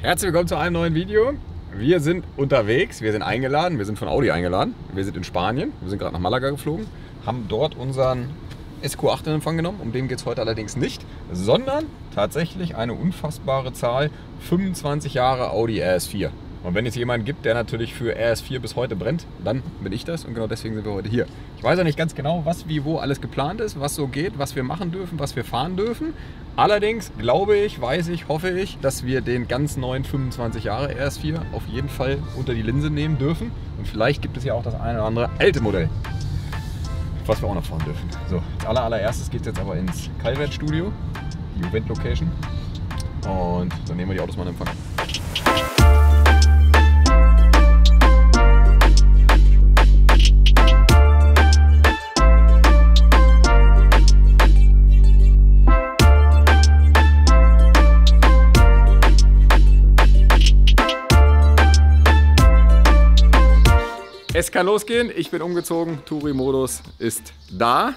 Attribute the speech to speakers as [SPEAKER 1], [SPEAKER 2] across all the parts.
[SPEAKER 1] Herzlich willkommen zu einem neuen Video. Wir sind unterwegs, wir sind eingeladen, wir sind von Audi eingeladen. Wir sind in Spanien, wir sind gerade nach Malaga geflogen, haben dort unseren SQ8 in Empfang genommen. Um den geht es heute allerdings nicht, sondern tatsächlich eine unfassbare Zahl, 25 Jahre Audi RS4. Und wenn es jemanden gibt, der natürlich für RS4 bis heute brennt, dann bin ich das und genau deswegen sind wir heute hier. Ich weiß ja nicht ganz genau, was, wie, wo alles geplant ist, was so geht, was wir machen dürfen, was wir fahren dürfen. Allerdings glaube ich, weiß ich, hoffe ich, dass wir den ganz neuen 25 Jahre RS4 auf jeden Fall unter die Linse nehmen dürfen. Und vielleicht gibt es ja auch das eine oder andere alte Modell, was wir auch noch fahren dürfen. So, als allererstes geht es jetzt aber ins Calvert-Studio, die Event-Location. Und dann nehmen wir die Autos mal in Empfang. Es kann losgehen, ich bin umgezogen, Touri-Modus ist da.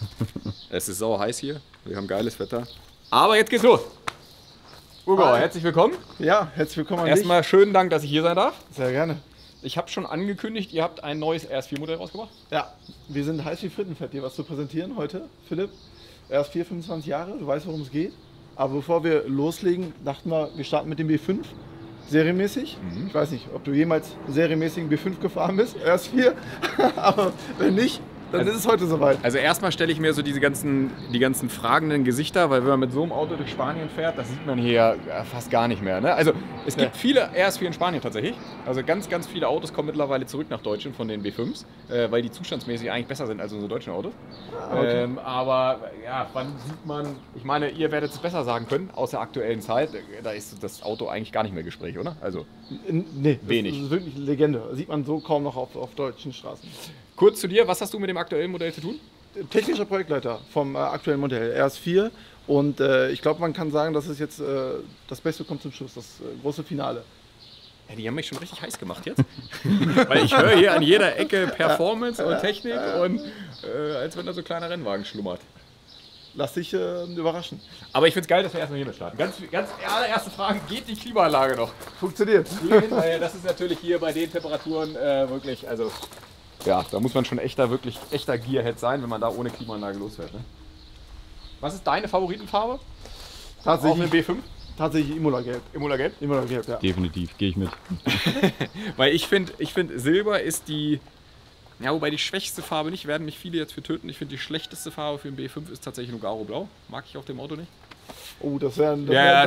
[SPEAKER 1] Es ist sauer heiß hier, wir haben geiles Wetter. Aber jetzt geht's los. Ugo, herzlich willkommen.
[SPEAKER 2] Ja, herzlich willkommen an dich.
[SPEAKER 1] Erstmal schönen Dank, dass ich hier sein darf.
[SPEAKER 2] Sehr gerne.
[SPEAKER 1] Ich habe schon angekündigt, ihr habt ein neues RS4-Modell rausgebracht.
[SPEAKER 2] Ja, wir sind heiß wie Frittenfett, dir was zu präsentieren heute, Philipp. RS4, 25 Jahre, du weißt, worum es geht. Aber bevor wir loslegen, dachten wir starten mit dem B5. Serienmäßig. Ich weiß nicht, ob du jemals serienmäßigen B5 gefahren bist, RS4, aber wenn nicht, dann ist es heute soweit.
[SPEAKER 1] Also erstmal stelle ich mir so die ganzen fragenden Gesichter, weil wenn man mit so einem Auto durch Spanien fährt, das sieht man hier fast gar nicht mehr. Ne? Also es gibt viele RS4 in Spanien tatsächlich. Also ganz viele Autos kommen mittlerweile zurück nach Deutschland von den B5s, weil die zustandsmäßig eigentlich besser sind als unsere deutschen Autos. Okay. Aber ja, wann sieht man, ich meine, ihr werdet es besser sagen können, aus der aktuellen Zeit, da ist das Auto eigentlich gar nicht mehr Gespräch, oder? Also
[SPEAKER 2] nee,
[SPEAKER 1] wenig.
[SPEAKER 2] Das ist wirklich eine Legende. Das sieht man so kaum noch auf deutschen Straßen.
[SPEAKER 1] Kurz zu dir, was hast du mit dem aktuellen Modell zu tun?
[SPEAKER 2] Technischer Projektleiter vom aktuellen Modell RS4 und ich glaube, man kann sagen, das ist jetzt das Beste kommt zum Schluss, das große Finale.
[SPEAKER 1] Ja, die haben mich schon richtig heiß gemacht jetzt, weil ich höre hier an jeder Ecke Performance und Technik und als wenn da so ein kleiner Rennwagen schlummert.
[SPEAKER 2] Lass dich überraschen.
[SPEAKER 1] Aber ich finde es geil, dass wir erstmal hier mit starten. Ganz allererste Frage, geht die Klimaanlage noch?
[SPEAKER 2] Funktioniert.
[SPEAKER 1] Das ist natürlich hier bei den Temperaturen wirklich, also ja, da muss man schon echter Gearhead sein, wenn man da ohne Klimaanlage losfährt. Ne? Was ist deine Favoritenfarbe?
[SPEAKER 2] Tatsächlich
[SPEAKER 1] auf dem B5?
[SPEAKER 2] Tatsächlich Imola Gelb.
[SPEAKER 1] Imola Gelb?
[SPEAKER 2] Imola Gelb, ja.
[SPEAKER 3] Definitiv, gehe ich mit.
[SPEAKER 1] Weil ich find, Silber ist die, ja, wobei die schwächste Farbe nicht, werden mich viele jetzt für töten. Ich finde die schlechteste Farbe für den B5 ist tatsächlich Nogaro Blau. Mag ich auf dem Auto nicht.
[SPEAKER 2] Oh, das wären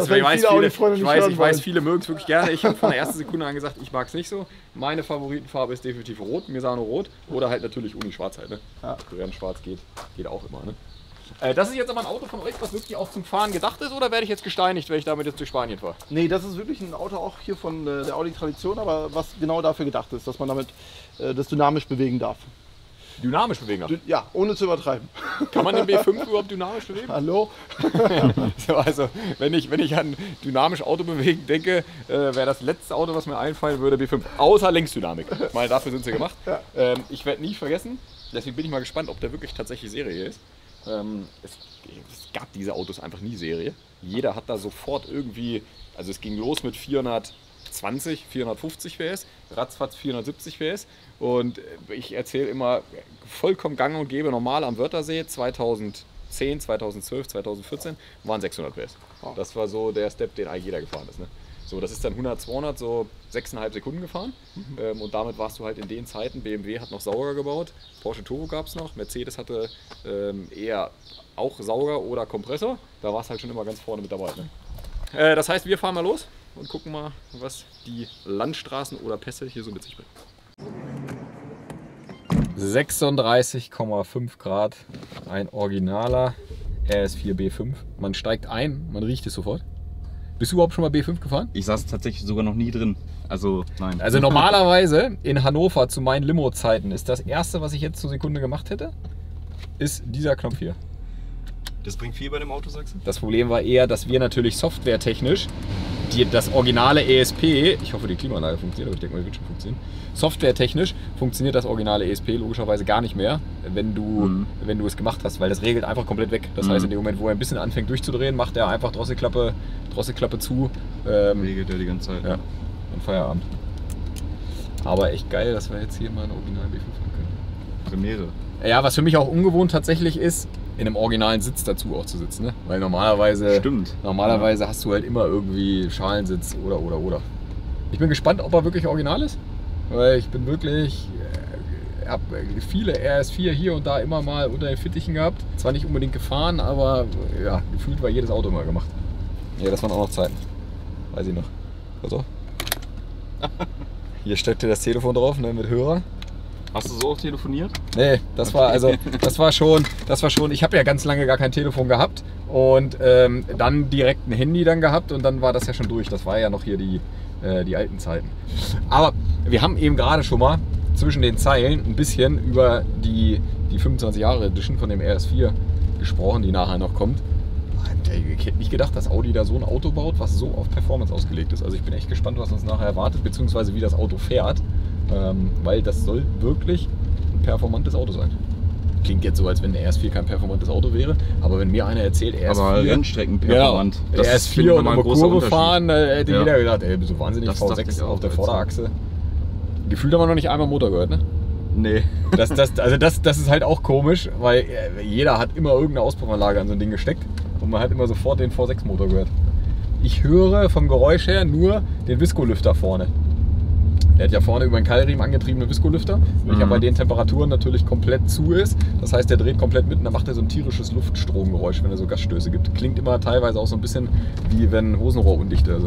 [SPEAKER 1] ich weiß, viele mögen es wirklich gerne. Ich habe von der ersten Sekunde an gesagt, ich mag es nicht so. Meine Favoritenfarbe ist definitiv Rot, Misano Rot oder halt natürlich Uni Schwarz halt. Ne? Ja. Schwarz geht auch immer. Ne? Das ist jetzt aber ein Auto von euch, was wirklich auch zum Fahren gedacht ist, oder werde ich jetzt gesteinigt, wenn ich damit jetzt durch Spanien fahre? Nee,
[SPEAKER 2] das ist wirklich ein Auto auch hier von der Audi-Tradition, aber was genau dafür gedacht ist, dass man damit das dynamisch bewegen darf.
[SPEAKER 1] Dynamisch bewegen darf?
[SPEAKER 2] Ja, ohne zu übertreiben.
[SPEAKER 1] Kann man den B5 überhaupt dynamisch bewegen?
[SPEAKER 2] Hallo?
[SPEAKER 1] So, also, wenn ich an dynamisch Auto bewegen denke, wäre das letzte Auto, was mir einfallen würde, B5. Außer Längsdynamik. Mal dafür sind sie gemacht. Ja. Ich werde nie vergessen, deswegen bin ich mal gespannt, ob der wirklich tatsächlich Serie ist. Es gab diese Autos einfach nie Serie. Jeder hat da sofort irgendwie, also es ging los mit 420, 450 PS, ratzfatz 470 PS und ich erzähle immer vollkommen gang und gäbe normal am Wörthersee 2010, 2012, 2014 waren 600 PS. Das war so der Step, den eigentlich jeder gefahren ist. Ne? So, das ist dann 100, 200, so 6,5 Sekunden gefahren und damit warst du halt in den Zeiten, BMW hat noch Sauger gebaut, Porsche Turbo gab es noch, Mercedes hatte eher auch Sauger oder Kompressor, da war es halt schon immer ganz vorne mit dabei. Ne? Das heißt, wir fahren mal los und gucken mal, was die Landstraßen oder Pässe hier so mit sich bringen. 36,5 Grad, ein originaler RS4 B5. Man steigt ein, man riecht es sofort. Bist du überhaupt schon mal B5 gefahren?
[SPEAKER 3] Ich saß tatsächlich sogar noch nie drin. Also nein.
[SPEAKER 1] Also normalerweise in Hannover zu meinen Limo-Zeiten ist das erste, was ich jetzt zur Sekunde gemacht hätte, ist dieser Knopf hier.
[SPEAKER 3] Das bringt viel bei dem Auto, sagst du?
[SPEAKER 1] Das Problem war eher, dass wir natürlich softwaretechnisch das originale ESP, ich hoffe die Klimaanlage funktioniert, aber ich denke mal, die wird schon funktionieren. Softwaretechnisch funktioniert das originale ESP logischerweise gar nicht mehr, wenn du es gemacht hast, weil das regelt einfach komplett weg. Das heißt, in dem Moment, wo er ein bisschen anfängt durchzudrehen, macht er einfach Drosselklappe zu
[SPEAKER 3] Regelt ja die ganze Zeit.
[SPEAKER 1] Ja, und Feierabend. Aber echt geil, dass wir jetzt hier mal einen originalen B5 haben können.
[SPEAKER 3] Premiere.
[SPEAKER 1] Ja, was für mich auch ungewohnt tatsächlich ist, in einem originalen Sitz dazu auch zu sitzen. Ne? Weil normalerweise,
[SPEAKER 3] Stimmt.
[SPEAKER 1] Normalerweise hast du halt immer irgendwie Schalensitz oder. Ich bin gespannt, ob er wirklich original ist. Weil ich bin wirklich, habe viele RS4 hier und da immer mal unter den Fittichen gehabt. Zwar nicht unbedingt gefahren, aber ja, gefühlt war jedes Auto immer gemacht. Ja, das waren auch noch Zeiten. Weiß ich noch. Pass auf. Hier steckte das Telefon drauf, ne, mit Hörer.
[SPEAKER 3] Hast du so auch telefoniert?
[SPEAKER 1] Nee, das war schon, ich habe ja ganz lange gar kein Telefon gehabt und dann direkt ein Handy dann gehabt und dann war das ja schon durch. Das war ja noch hier die alten Zeiten. Aber wir haben eben gerade schon mal zwischen den Zeilen ein bisschen über die 25 Jahre Edition von dem RS4 gesprochen, die nachher noch kommt. Ich hätte nicht gedacht, dass Audi da so ein Auto baut, was so auf Performance ausgelegt ist. Also ich bin echt gespannt, was uns nachher erwartet, beziehungsweise wie das Auto fährt. Weil das soll wirklich ein performantes Auto sein. Klingt jetzt so, als wenn der RS4 kein performantes Auto wäre, aber wenn mir einer erzählt, RS4... Aber
[SPEAKER 3] Rennstrecken performant.
[SPEAKER 1] Ja, RS4 und eine Kurve fahren, hätte jeder gedacht, ey, so wahnsinnig
[SPEAKER 3] das
[SPEAKER 1] V6 auf der Vorderachse. Gefühlt haben wir noch nicht einmal Motor gehört, ne?
[SPEAKER 3] Nee.
[SPEAKER 1] Das ist halt auch komisch, weil jeder hat immer irgendeine Auspuffanlage an so ein Ding gesteckt und man hat immer sofort den V6-Motor gehört. Ich höre vom Geräusch her nur den Viscolüfter vorne. Der hat ja vorne über einen Keilriemen angetriebenen Viscolüfter, welcher bei den Temperaturen natürlich komplett zu ist. Das heißt, der dreht komplett mit und dann macht er so ein tierisches Luftstromgeräusch, wenn er so Gasstöße gibt. Klingt immer teilweise auch so ein bisschen wie wenn Hosenrohr undicht ist.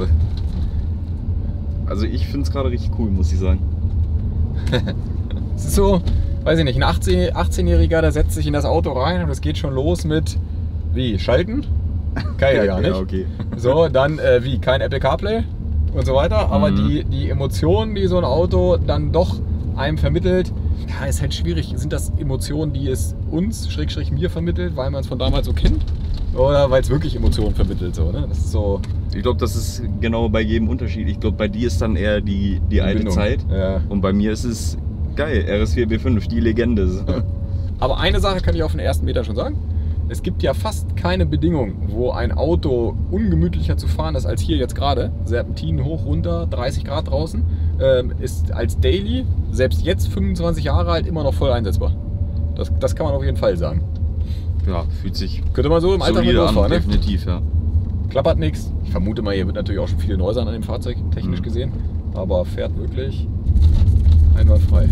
[SPEAKER 3] Also ich finde es gerade richtig cool, muss ich sagen.
[SPEAKER 1] Es ist so, weiß ich nicht, ein 18-Jähriger, der setzt sich in das Auto rein und es geht schon los mit, wie, Schalten? Kann ja gar nicht.
[SPEAKER 3] Ja, okay.
[SPEAKER 1] So, dann wie, kein Apple CarPlay und so weiter. Aber die Emotionen, die so ein Auto dann doch einem vermittelt, ja, ist halt schwierig. Sind das Emotionen, die es uns, Schrägstrich mir vermittelt, weil man es von damals so kennt? Oder weil es wirklich Emotionen vermittelt? So, ne? Das ist so.
[SPEAKER 3] Ich glaube, das ist genau bei jedem Unterschied. Ich glaube, bei dir ist dann eher die alte
[SPEAKER 1] Bindung.
[SPEAKER 3] Zeit.
[SPEAKER 1] Ja.
[SPEAKER 3] Und bei mir ist es geil. RS4 B5, die Legende.
[SPEAKER 1] Aber eine Sache kann ich auf den ersten Meter schon sagen. Es gibt ja fast keine Bedingung, wo ein Auto ungemütlicher zu fahren ist als hier jetzt gerade. Serpentinen hoch, runter, 30 Grad draußen. Ist als Daily, selbst jetzt 25 Jahre alt, immer noch voll einsetzbar. Das kann man auf jeden Fall sagen.
[SPEAKER 3] Ja, fühlt sich
[SPEAKER 1] Könnte man so im Alltag mit
[SPEAKER 3] solide
[SPEAKER 1] losfahren,
[SPEAKER 3] an,
[SPEAKER 1] ne?
[SPEAKER 3] definitiv, ja.
[SPEAKER 1] Klappert nichts. Ich vermute mal, hier wird natürlich auch schon viele Neusern an dem Fahrzeug technisch gesehen. Aber fährt wirklich einwandfrei.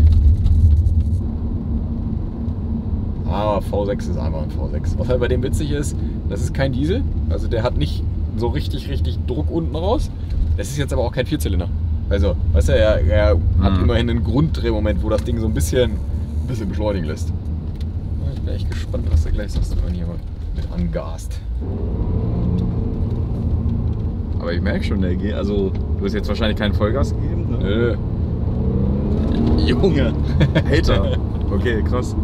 [SPEAKER 1] Aber V6 ist einfach ein V6. Was halt bei dem witzig ist, das ist kein Diesel. Also der hat nicht so richtig Druck unten raus. Es ist jetzt aber auch kein Vierzylinder. Also, weißt du, er hat immerhin einen Grunddrehmoment, wo das Ding so ein bisschen beschleunigen lässt. Ich bin echt gespannt, was du gleich sagst, wenn man hier mal mit angast.
[SPEAKER 3] Aber ich merke schon, der geht. Also, du hast jetzt wahrscheinlich keinen Vollgas gegeben, ne?
[SPEAKER 1] Nö.
[SPEAKER 3] Junge, Alter. Okay, krass.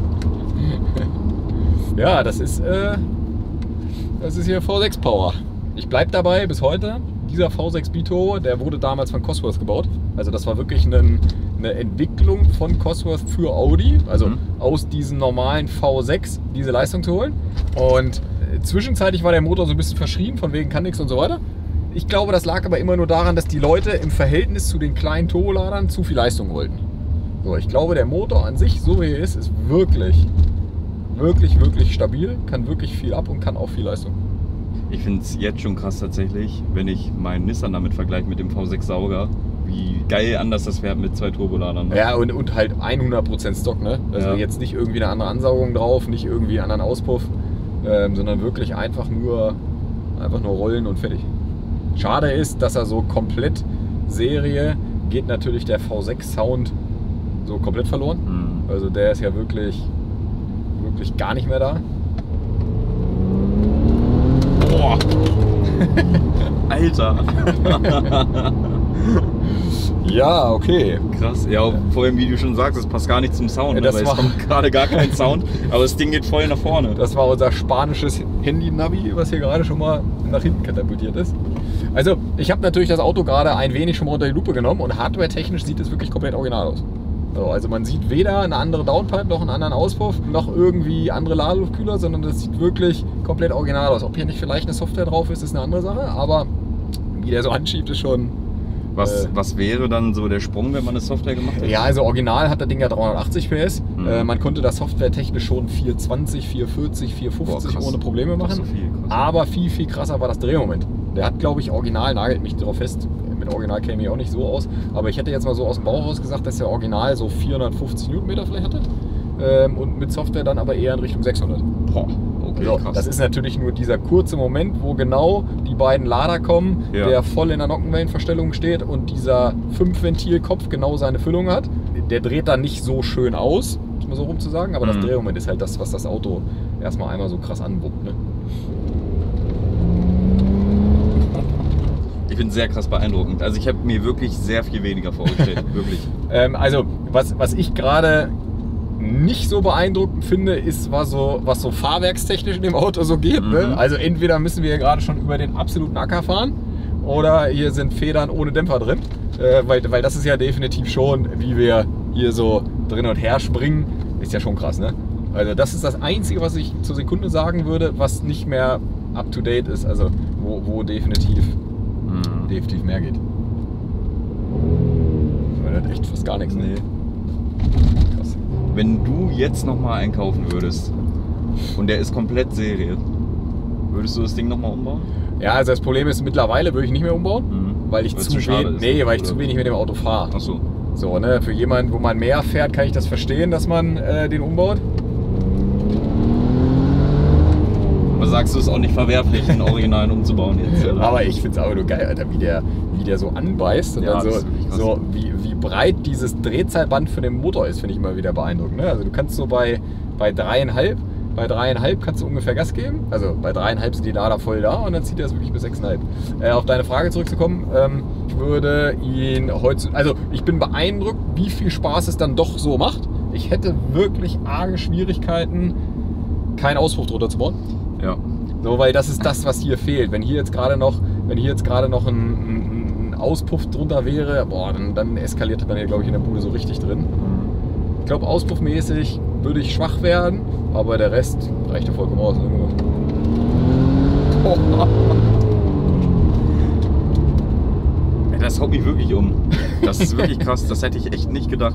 [SPEAKER 1] Ja, das ist hier V6 Power. Ich bleib dabei bis heute. Dieser V6 Biturbo, der wurde damals von Cosworth gebaut. Also das war wirklich eine Entwicklung von Cosworth für Audi. Also aus diesem normalen V6 diese Leistung zu holen. Und zwischenzeitlich war der Motor so ein bisschen verschrien, von wegen kann nix und so weiter. Ich glaube, das lag aber immer nur daran, dass die Leute im Verhältnis zu den kleinen Turboladern zu viel Leistung wollten. So, ich glaube, der Motor an sich, so wie er ist wirklich stabil, kann wirklich viel ab und kann auch viel Leistung.
[SPEAKER 3] Ich finde es jetzt schon krass tatsächlich, wenn ich meinen Nissan damit vergleiche mit dem V6 Sauger, wie geil anders das fährt mit zwei Turboladern.
[SPEAKER 1] Ja, und halt 100% Stock, ne? Also jetzt nicht irgendwie eine andere Ansaugung drauf, nicht irgendwie einen anderen Auspuff, sondern wirklich einfach nur rollen und fertig. Schade ist, dass er so komplett Serie geht natürlich der V6 Sound so komplett verloren. Also der ist ja wirklich gar nicht mehr da.
[SPEAKER 3] Boah! Alter!
[SPEAKER 1] Ja, okay.
[SPEAKER 3] Krass. Ja, vorhin, wie du schon sagst, es passt gar nicht zum Sound,
[SPEAKER 1] Ja,
[SPEAKER 3] ne? Weil es kommt gerade gar kein Sound, aber das Ding geht voll nach vorne.
[SPEAKER 1] Das war unser spanisches Handy-Navi, was hier gerade schon mal nach hinten katapultiert ist. Also, ich habe natürlich das Auto gerade ein wenig schon mal unter die Lupe genommen und hardware-technisch sieht es wirklich komplett original aus. Also man sieht weder eine andere Downpipe noch einen anderen Auspuff, noch irgendwie andere Ladeluftkühler, sondern das sieht wirklich komplett original aus. Ob hier nicht vielleicht eine Software drauf ist, ist eine andere Sache, aber wie der so anschiebt, ist schon...
[SPEAKER 3] Was wäre dann so der Sprung, wenn man eine Software gemacht hätte?
[SPEAKER 1] Ja, also original hat das Ding ja 380 PS. Man konnte das softwaretechnisch schon 420, 440, 450 ohne Probleme machen.
[SPEAKER 3] So viel,
[SPEAKER 1] aber viel, viel krasser war das Drehmoment. Der hat, glaube ich, original, nagelt mich darauf fest, mit original käme ich auch nicht so aus, aber ich hätte jetzt mal so aus dem Bauch raus gesagt, dass der original so 450 Newtonmeter vielleicht hatte. Und mit Software dann aber eher in Richtung 600.
[SPEAKER 3] Boah, okay,
[SPEAKER 1] So,
[SPEAKER 3] krass.
[SPEAKER 1] das ist natürlich nur dieser kurze Moment, wo genau die beiden Lader kommen,
[SPEAKER 3] Ja.
[SPEAKER 1] der voll in der Nockenwellenverstellung steht und dieser 5-Ventil-Kopf genau seine Füllung hat. Der dreht dann nicht so schön aus, muss man so rum zu sagen, aber das Drehmoment ist halt das, was das Auto erstmal einmal so krass anwuppt. Ne?
[SPEAKER 3] Ich bin sehr krass beeindruckend. Also ich habe mir wirklich sehr viel weniger vorgestellt, wirklich.
[SPEAKER 1] Also, was ich gerade nicht so beeindruckend finde, ist, was so fahrwerkstechnisch in dem Auto so geht. Ne? Also entweder müssen wir hier gerade schon über den absoluten Acker fahren oder hier sind Federn ohne Dämpfer drin. Weil das ist ja definitiv schon, wie wir hier so drin und her springen, ist ja schon krass. Ne? Also das ist das Einzige, was ich zur Sekunde sagen würde, was nicht mehr up to date ist. Also wo definitiv mehr geht. Das ist echt fast gar nichts. Ne?
[SPEAKER 3] Nee. Krass. Wenn du jetzt nochmal einen kaufen würdest und der ist komplett Serie, würdest du das Ding nochmal umbauen?
[SPEAKER 1] Ja, also das Problem ist, mittlerweile würde ich nicht mehr umbauen, weil ich
[SPEAKER 3] Weil's
[SPEAKER 1] zu
[SPEAKER 3] zu schade ist,
[SPEAKER 1] weil ich
[SPEAKER 3] oder?
[SPEAKER 1] zu wenig mit dem Auto fahre.
[SPEAKER 3] Ach so.
[SPEAKER 1] So, ne, für jemanden, wo man mehr fährt, kann ich das verstehen, dass man den umbaut.
[SPEAKER 3] Aber sagst du, es auch nicht verwerflich, den Originalen umzubauen jetzt? Oder?
[SPEAKER 1] Aber ich finde es auch nur geil, Alter, wie der so anbeißt und
[SPEAKER 3] Ja,
[SPEAKER 1] dann
[SPEAKER 3] das ist wirklich krass.
[SPEAKER 1] so wie breit dieses Drehzahlband für den Motor ist, finde ich immer wieder beeindruckend. Ne? Also du kannst so bei 3,5 kannst du ungefähr Gas geben. Also bei 3,5 sind die Lader voll da und dann zieht er es wirklich bis 6,5. Auf deine Frage zurückzukommen, ich würde ihn heute, also ich bin beeindruckt, wie viel Spaß es dann doch so macht. Ich hätte wirklich arge Schwierigkeiten, keinen Auspuff drunter zu bauen.
[SPEAKER 3] Ja.
[SPEAKER 1] So, weil das ist das, was hier fehlt. Wenn hier jetzt gerade noch ein Auspuff drunter wäre, boah, dann eskaliert man hier, glaube ich, in der Bude so richtig drin. Ich glaube, auspuffmäßig würde ich schwach werden, aber der Rest reicht ja vollkommen aus.
[SPEAKER 3] Das haut mich wirklich um. Das ist wirklich krass, das hätte ich echt nicht gedacht.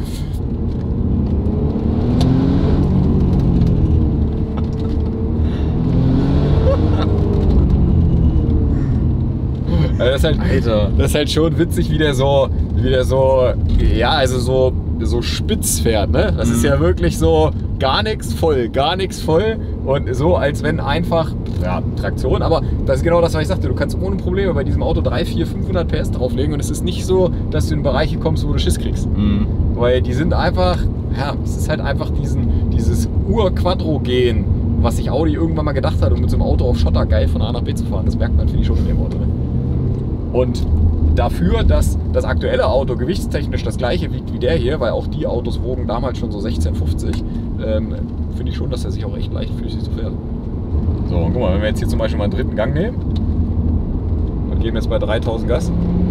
[SPEAKER 1] Also
[SPEAKER 3] Alter.
[SPEAKER 1] das ist halt schon witzig, wie der so, ja, also so spitz fährt, ne? Das ist ja wirklich so gar nichts voll und so, als wenn einfach, ja, Traktion, aber das ist genau das, was ich sagte, du kannst ohne Probleme bei diesem Auto 300, 400, 500 PS drauflegen und es ist nicht so, dass du in Bereiche kommst, wo du Schiss kriegst. Weil die sind einfach, ja, es ist halt einfach dieses Ur-Quattro-Gen, was sich Audi irgendwann mal gedacht hat, um mit so einem Auto auf Schotter geil von A nach B zu fahren. Das merkt man, finde ich, schon in dem Auto. Ne? Und dafür, dass das aktuelle Auto gewichtstechnisch das gleiche wiegt wie der hier, weil auch die Autos wogen damals schon so 16,50, finde ich schon, dass er sich auch echt leichtfüßig so fährt. So, und guck mal, wenn wir jetzt hier zum Beispiel mal einen dritten Gang nehmen und geben jetzt bei 3000 Gas.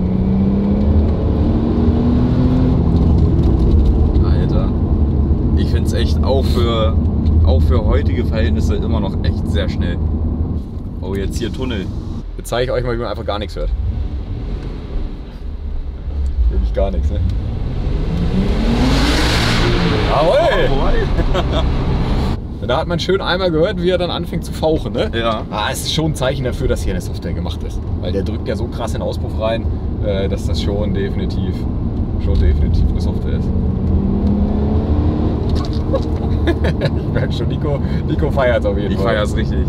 [SPEAKER 3] Alter. Ich finde es echt auch für heutige Verhältnisse immer noch echt sehr schnell. Oh, jetzt hier Tunnel.
[SPEAKER 1] Jetzt zeige ich euch mal, wie man einfach gar nichts hört. Wirklich gar nichts, ne? Jawohl! Da hat man schön einmal gehört, wie er dann anfängt zu fauchen, ne?
[SPEAKER 3] Ja.
[SPEAKER 1] Es ist schon ein Zeichen dafür, dass hier eine Software gemacht ist. Weil der drückt ja so krass in den Auspuff rein, dass das schon definitiv eine Software ist. Ich merke schon, Nico feiert es auf jeden Fall.
[SPEAKER 3] Ich feiere es richtig.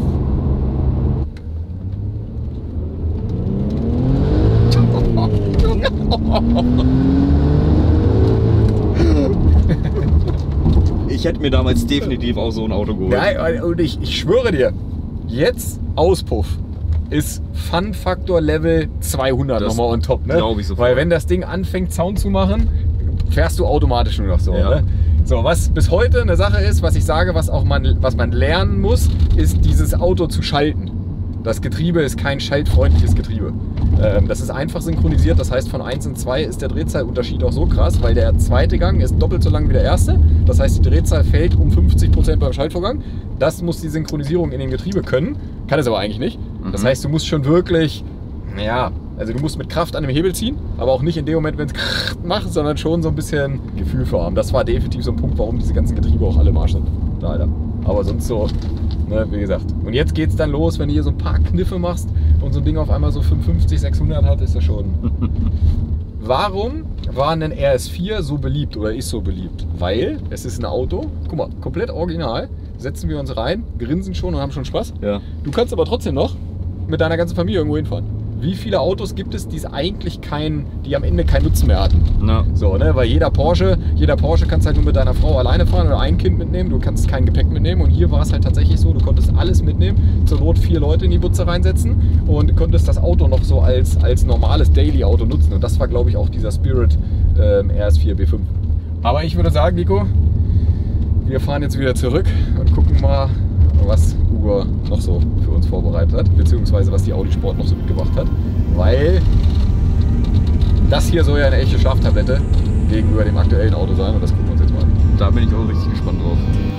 [SPEAKER 3] Ich hätte mir damals definitiv auch so ein Auto geholt.
[SPEAKER 1] Ja, und ich schwöre dir, jetzt Auspuff ist Fun-Faktor Level 200
[SPEAKER 3] Das
[SPEAKER 1] nochmal on top. Ne?
[SPEAKER 3] glaub ich sofort.
[SPEAKER 1] Weil wenn das Ding anfängt Sound zu machen, fährst du automatisch nur noch so.
[SPEAKER 3] Ja.
[SPEAKER 1] Ne? So, was bis heute eine Sache ist, was ich sage, was man lernen muss, ist dieses Auto zu schalten. Das Getriebe ist kein schaltfreundliches Getriebe. Das ist einfach synchronisiert, das heißt von 1 in 2 ist der Drehzahlunterschied auch so krass, weil der zweite Gang ist doppelt so lang wie der erste. Das heißt, die Drehzahl fällt um 50% beim Schaltvorgang. Das muss die Synchronisierung in dem Getriebe können, kann es aber eigentlich nicht. Das heißt, du musst schon wirklich Naja, also du musst mit Kraft an dem Hebel ziehen, aber auch nicht in dem Moment, wenn es macht, sondern schon so ein bisschen Gefühl für haben. Das war definitiv so ein Punkt, warum diese ganzen Getriebe auch alle im Arsch sind. Da, Alter. Aber sonst so, ne, wie gesagt. Und jetzt geht's dann los, wenn du hier so ein paar Kniffe machst und so ein Ding auf einmal so 550, 600 hat, ist das schon. Warum war ein RS4 so beliebt oder ist so beliebt? Weil es ist ein Auto, guck mal, komplett original, setzen wir uns rein, grinsen schon und haben schon Spaß.
[SPEAKER 3] Ja.
[SPEAKER 1] Du kannst aber trotzdem noch mit deiner ganzen Familie irgendwo hinfahren. Wie viele Autos gibt es, die am Ende keinen Nutzen mehr hatten?
[SPEAKER 3] Ja.
[SPEAKER 1] So, ne? Weil jeder Porsche kannst halt nur mit deiner Frau alleine fahren oder ein Kind mitnehmen, du kannst kein Gepäck mitnehmen und hier war es halt tatsächlich so, du konntest alles mitnehmen, zur Not 4 Leute in die Butze reinsetzen und konntest das Auto noch so als normales Daily-Auto nutzen und das war, glaube ich, auch dieser Spirit RS4 B5. Aber ich würde sagen, Nico, wir fahren jetzt wieder zurück und gucken mal, was Ugo noch so für uns vorbereitet hat, beziehungsweise was die Audi Sport noch so mitgebracht hat, weil das hier soll ja eine echte Schlaftablette gegenüber dem aktuellen Auto sein und das gucken wir uns jetzt mal an.
[SPEAKER 3] Da bin ich auch richtig gespannt drauf.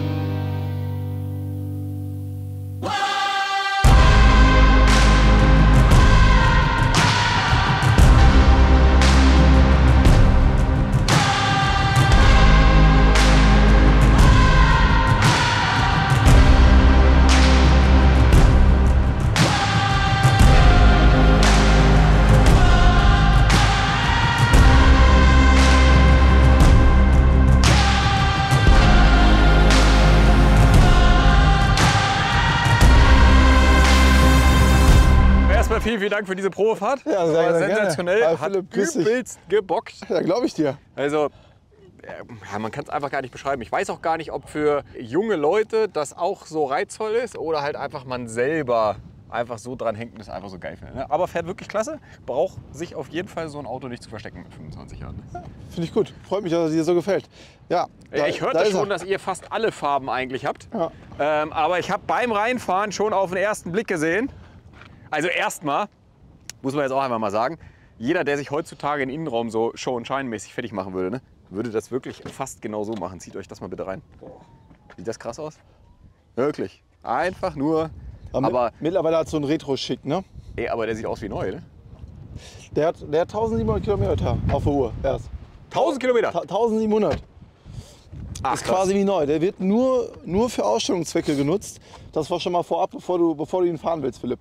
[SPEAKER 1] Vielen Dank für diese Probefahrt.
[SPEAKER 2] Ja, sehr,
[SPEAKER 1] war
[SPEAKER 2] sehr
[SPEAKER 1] sensationell.
[SPEAKER 2] gerne. Hi,
[SPEAKER 1] Hat
[SPEAKER 2] Philipp, grüß dich.
[SPEAKER 1] übelst gebockt.
[SPEAKER 2] Ja, glaube ich dir.
[SPEAKER 1] Also, ja, man kann es einfach gar nicht beschreiben. Ich weiß auch gar nicht, ob für junge Leute das auch so reizvoll ist oder halt einfach man selber einfach so dran hängt und es einfach so geil findet. Ne? Aber fährt wirklich klasse. Braucht sich auf jeden Fall so ein Auto nicht zu verstecken mit 25 Jahren. Ne?
[SPEAKER 2] Ja, finde ich gut. Freut mich, dass es dir so gefällt. Ja,
[SPEAKER 1] Ich hörte schon, dass ihr fast alle Farben eigentlich habt.
[SPEAKER 2] Ja.
[SPEAKER 1] Aber ich habe beim Reinfahren schon auf den ersten Blick gesehen, also erstmal, muss man jetzt auch einfach mal sagen, jeder, der sich heutzutage den Innenraum so Show- und Shine-mäßig fertig machen würde, ne, würde das wirklich fast genau so machen. Zieht euch das mal bitte rein. Sieht das krass aus? Wirklich. Einfach nur. Aber
[SPEAKER 2] mittlerweile hat so ein Retro-Schick, ne?
[SPEAKER 1] ey, aber der sieht aus wie neu, ne?
[SPEAKER 2] Der hat 1700 Kilometer auf der Uhr erst.
[SPEAKER 1] 1000 Kilometer?
[SPEAKER 2] 1700.
[SPEAKER 1] Ach,
[SPEAKER 2] Ist quasi wie neu. Der wird nur für Ausstellungszwecke genutzt. Das war schon mal vorab, bevor du ihn fahren willst, Philipp.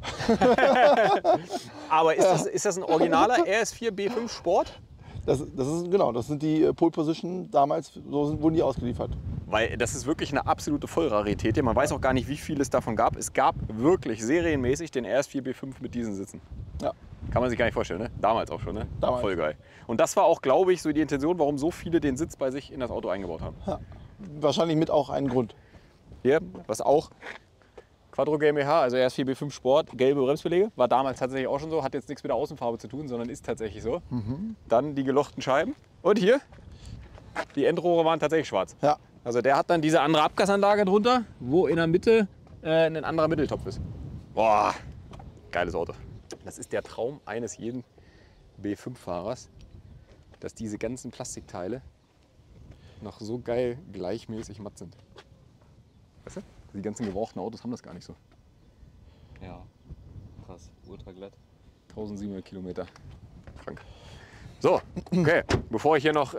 [SPEAKER 1] Aber ist das ein originaler RS4 B5 Sport?
[SPEAKER 2] Das sind die Pole Position damals, wurden die ausgeliefert.
[SPEAKER 1] Weil das ist wirklich eine absolute Vollrarität hier. Man weiß auch gar nicht, wie viel es davon gab. Es gab wirklich serienmäßig den RS4 B5 mit diesen Sitzen.
[SPEAKER 2] Ja.
[SPEAKER 1] Kann man sich gar nicht vorstellen, ne? Damals auch schon, ne?
[SPEAKER 2] Damals.
[SPEAKER 1] Voll geil. Und das war auch, glaube ich, so die Intention, warum so viele den Sitz bei sich in das Auto eingebaut haben.
[SPEAKER 2] Ja. Wahrscheinlich mit auch ein Grund.
[SPEAKER 1] Hier, was auch Quattro GmbH, also RS4 B5 Sport, gelbe Bremsbeläge. War damals tatsächlich auch schon so, hat jetzt nichts mit der Außenfarbe zu tun, sondern ist tatsächlich so. Dann die gelochten Scheiben. Und hier, die Endrohre waren tatsächlich schwarz.
[SPEAKER 2] Ja.
[SPEAKER 1] Also der hat dann diese andere Abgasanlage drunter, wo in der Mitte ein anderer Mitteltopf ist. Boah, geiles Auto. Das ist der Traum eines jeden B5-Fahrers, dass diese ganzen Plastikteile noch so geil gleichmäßig matt sind. Weißt du? Die ganzen gebrauchten Autos haben das gar nicht so.
[SPEAKER 3] Ja, krass, ultra glatt.
[SPEAKER 1] 1700 Kilometer. Krank. So, okay. Bevor ich hier noch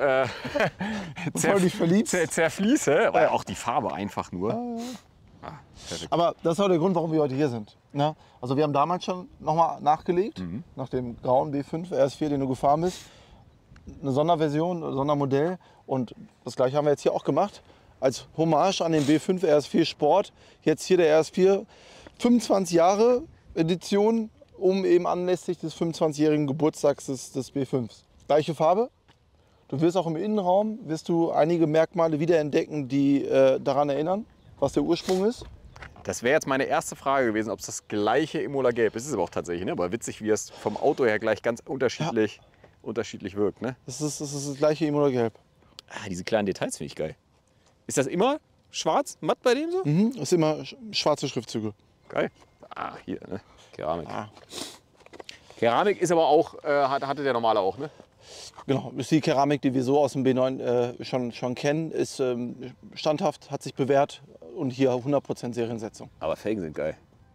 [SPEAKER 1] zerfließe, weil auch die Farbe einfach nur. Perfekt.
[SPEAKER 2] Aber das ist auch der Grund, warum wir heute hier sind. Ne? Also wir haben damals schon nochmal nachgelegt, nach dem grauen B5 RS4, den du gefahren bist. Eine Sonderversion, ein Sondermodell. Und das gleiche haben wir jetzt hier auch gemacht. Als Hommage an den B5 RS4 Sport. Jetzt hier der RS4 25 Jahre Edition, um eben anlässlich des 25-jährigen Geburtstags des B5s. Gleiche Farbe. Du wirst auch im Innenraum einige Merkmale wiederentdecken, die daran erinnern, was der Ursprung ist.
[SPEAKER 1] Das wäre jetzt meine erste Frage gewesen, ob es das gleiche Imola Gelb ist. Es ist aber auch tatsächlich, ne? Aber witzig, wie es vom Auto her gleich ganz unterschiedlich wirkt. Ne?
[SPEAKER 2] Das ist das gleiche Imola Gelb.
[SPEAKER 1] Ah, diese kleinen Details finde ich geil. Ist das immer schwarz, matt bei dem so?
[SPEAKER 2] Mhm, das sind immer schwarze Schriftzüge.
[SPEAKER 1] Geil. Ah, hier, ne? Keramik. Keramik ist aber auch, hatte der normale auch, ne?
[SPEAKER 2] Genau, ist die Keramik, die wir so aus dem B9 schon kennen, ist standhaft, hat sich bewährt und hier 100% Seriensetzung.
[SPEAKER 1] Aber Felgen sind geil.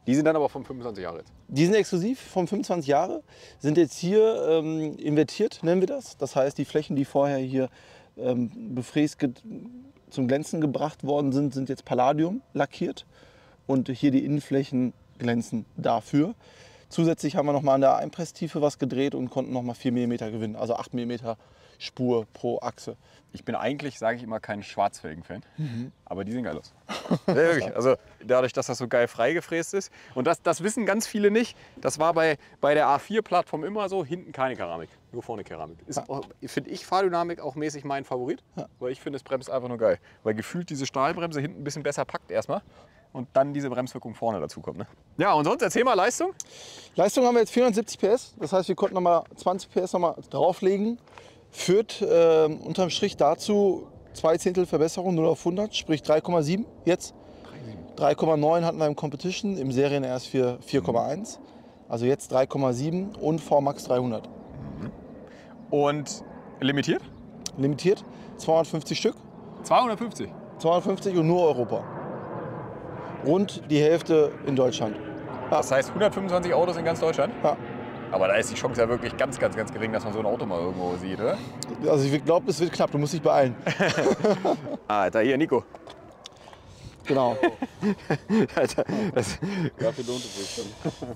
[SPEAKER 1] Die sind dann aber von 25 Jahre jetzt.
[SPEAKER 2] Die sind exklusiv von 25 Jahre, sind jetzt hier invertiert, nennen wir das. Das heißt, die Flächen, die vorher hier befräst zum Glänzen gebracht worden sind, sind jetzt Palladium lackiert. Und hier die Innenflächen glänzen dafür. Zusätzlich haben wir nochmal an der Einpresstiefe was gedreht und konnten nochmal 4 mm gewinnen, also 8 mm Spur pro Achse.
[SPEAKER 1] Ich bin eigentlich, sage ich immer, kein Schwarzfelgen-Fan, aber die sehen geil aus. Ja, wirklich. Also dadurch, dass das so geil freigefräst ist. Und das wissen ganz viele nicht. Das war bei der A4-Plattform immer so, hinten keine Keramik, nur vorne Keramik. Ist, finde ich, Fahrdynamik auch mäßig mein Favorit, weil ich finde, es bremst einfach nur geil. Weil gefühlt diese Stahlbremse hinten ein bisschen besser packt erstmal. Und dann diese Bremswirkung vorne dazu kommt. Ne? Ja, und sonst erzähl mal Leistung.
[SPEAKER 2] Leistung haben wir jetzt 470 PS. Das heißt, wir konnten nochmal 20 PS nochmal drauflegen. Führt unterm Strich dazu 2/10 Verbesserung, 0 auf 100, sprich 3,7 jetzt. 3,9 hatten wir im Competition, im Serien RS4 4,1. Also jetzt 3,7 und VMAX 300.
[SPEAKER 1] Und limitiert?
[SPEAKER 2] Limitiert 250 Stück.
[SPEAKER 1] 250?
[SPEAKER 2] 250 und nur Europa. Rund die Hälfte in Deutschland.
[SPEAKER 1] Das heißt 125 Autos in ganz Deutschland?
[SPEAKER 2] Ja.
[SPEAKER 1] Aber da ist die Chance ja wirklich ganz, ganz, ganz gering, dass man so ein Auto mal irgendwo sieht, oder?
[SPEAKER 2] Also ich glaube, es wird knapp, du musst dich beeilen.
[SPEAKER 1] Alter, hier, Nico.
[SPEAKER 2] Genau.
[SPEAKER 1] Alter,
[SPEAKER 3] Dafür lohnt es sich schon.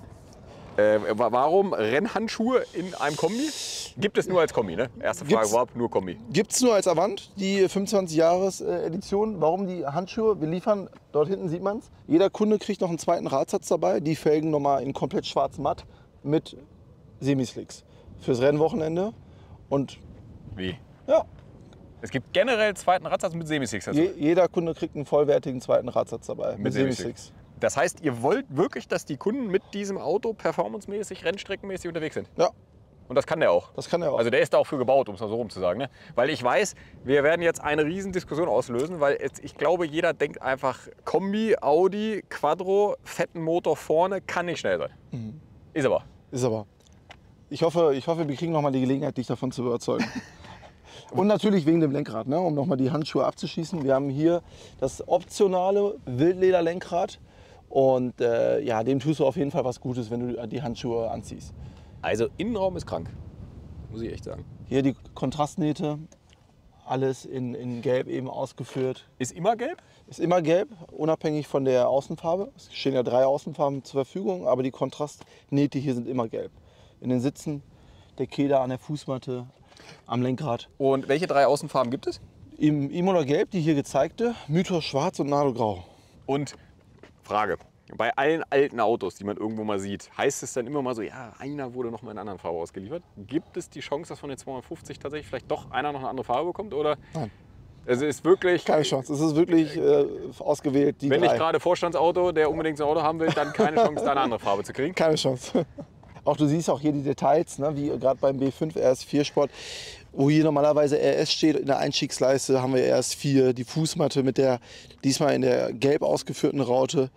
[SPEAKER 1] Warum Rennhandschuhe in einem Kombi? Gibt es nur als Kombi, ne? Erste Frage
[SPEAKER 2] Gibt's.
[SPEAKER 1] überhaupt, nur Kombi.
[SPEAKER 2] Gibt es nur als Avant, die 25-Jahres-Edition. Warum die Handschuhe? Wir liefern, dort hinten sieht man es. Jeder Kunde kriegt noch einen zweiten Radsatz dabei. Die Felgen nochmal in komplett schwarz matt mit Semislicks fürs Rennwochenende. Und
[SPEAKER 1] Wie?
[SPEAKER 2] ja,
[SPEAKER 1] Es gibt generell einen zweiten Radsatz mit Semislicks dazu.
[SPEAKER 2] jeder Kunde kriegt einen vollwertigen zweiten Radsatz dabei mit Semislicks.
[SPEAKER 1] Das heißt, ihr wollt wirklich, dass die Kunden mit diesem Auto performancemäßig, rennstreckenmäßig unterwegs sind?
[SPEAKER 2] Ja,
[SPEAKER 1] Und das kann der auch?
[SPEAKER 2] das kann er auch.
[SPEAKER 1] Also der ist da auch für gebaut, um es mal so rum zu sagen. Ne? Weil ich weiß, wir werden jetzt eine riesen Diskussion auslösen, weil jetzt, ich glaube, jeder denkt einfach, Kombi, Audi, Quattro, fetten Motor vorne, kann nicht schnell sein. Ist aber.
[SPEAKER 2] Ist aber. Ich hoffe, wir kriegen noch mal die Gelegenheit, dich davon zu überzeugen. Und natürlich wegen dem Lenkrad, ne? Um noch mal die Handschuhe abzuschießen. Wir haben hier das optionale Wildlederlenkrad. Und ja, dem tust du auf jeden Fall was Gutes, wenn du die Handschuhe anziehst.
[SPEAKER 1] Also Innenraum ist krank, muss ich echt sagen.
[SPEAKER 2] Hier die Kontrastnähte, alles in Gelb eben ausgeführt.
[SPEAKER 1] Ist immer gelb?
[SPEAKER 2] Ist immer gelb, unabhängig von der Außenfarbe. Es stehen ja 3 Außenfarben zur Verfügung, aber die Kontrastnähte hier sind immer gelb. In den Sitzen, der Keder an der Fußmatte, am Lenkrad.
[SPEAKER 1] Und welche 3 Außenfarben gibt es?
[SPEAKER 2] Im Imola Gelb, die hier gezeigte, Mythos Schwarz und Nado Grau.
[SPEAKER 1] Und Frage, bei allen alten Autos, die man irgendwo mal sieht, heißt es dann immer mal so, ja, einer wurde noch mal in einer anderen Farbe ausgeliefert. Gibt es die Chance, dass von den 250 tatsächlich vielleicht doch einer noch eine andere Farbe bekommt? Oder?
[SPEAKER 2] Nein.
[SPEAKER 1] Es ist wirklich...
[SPEAKER 2] Keine Chance, es ist wirklich ausgewählt, die
[SPEAKER 1] Wenn
[SPEAKER 2] 3.
[SPEAKER 1] nicht gerade Vorstandsauto, der unbedingt so ein Auto haben will, dann keine Chance, da eine andere Farbe zu kriegen.
[SPEAKER 2] Keine Chance. Auch du siehst auch hier die Details, ne, wie gerade beim B5 RS4 Sport, wo hier normalerweise RS steht, in der Einstiegsleiste haben wir RS4, die Fußmatte mit der diesmal in der gelb ausgeführten Raute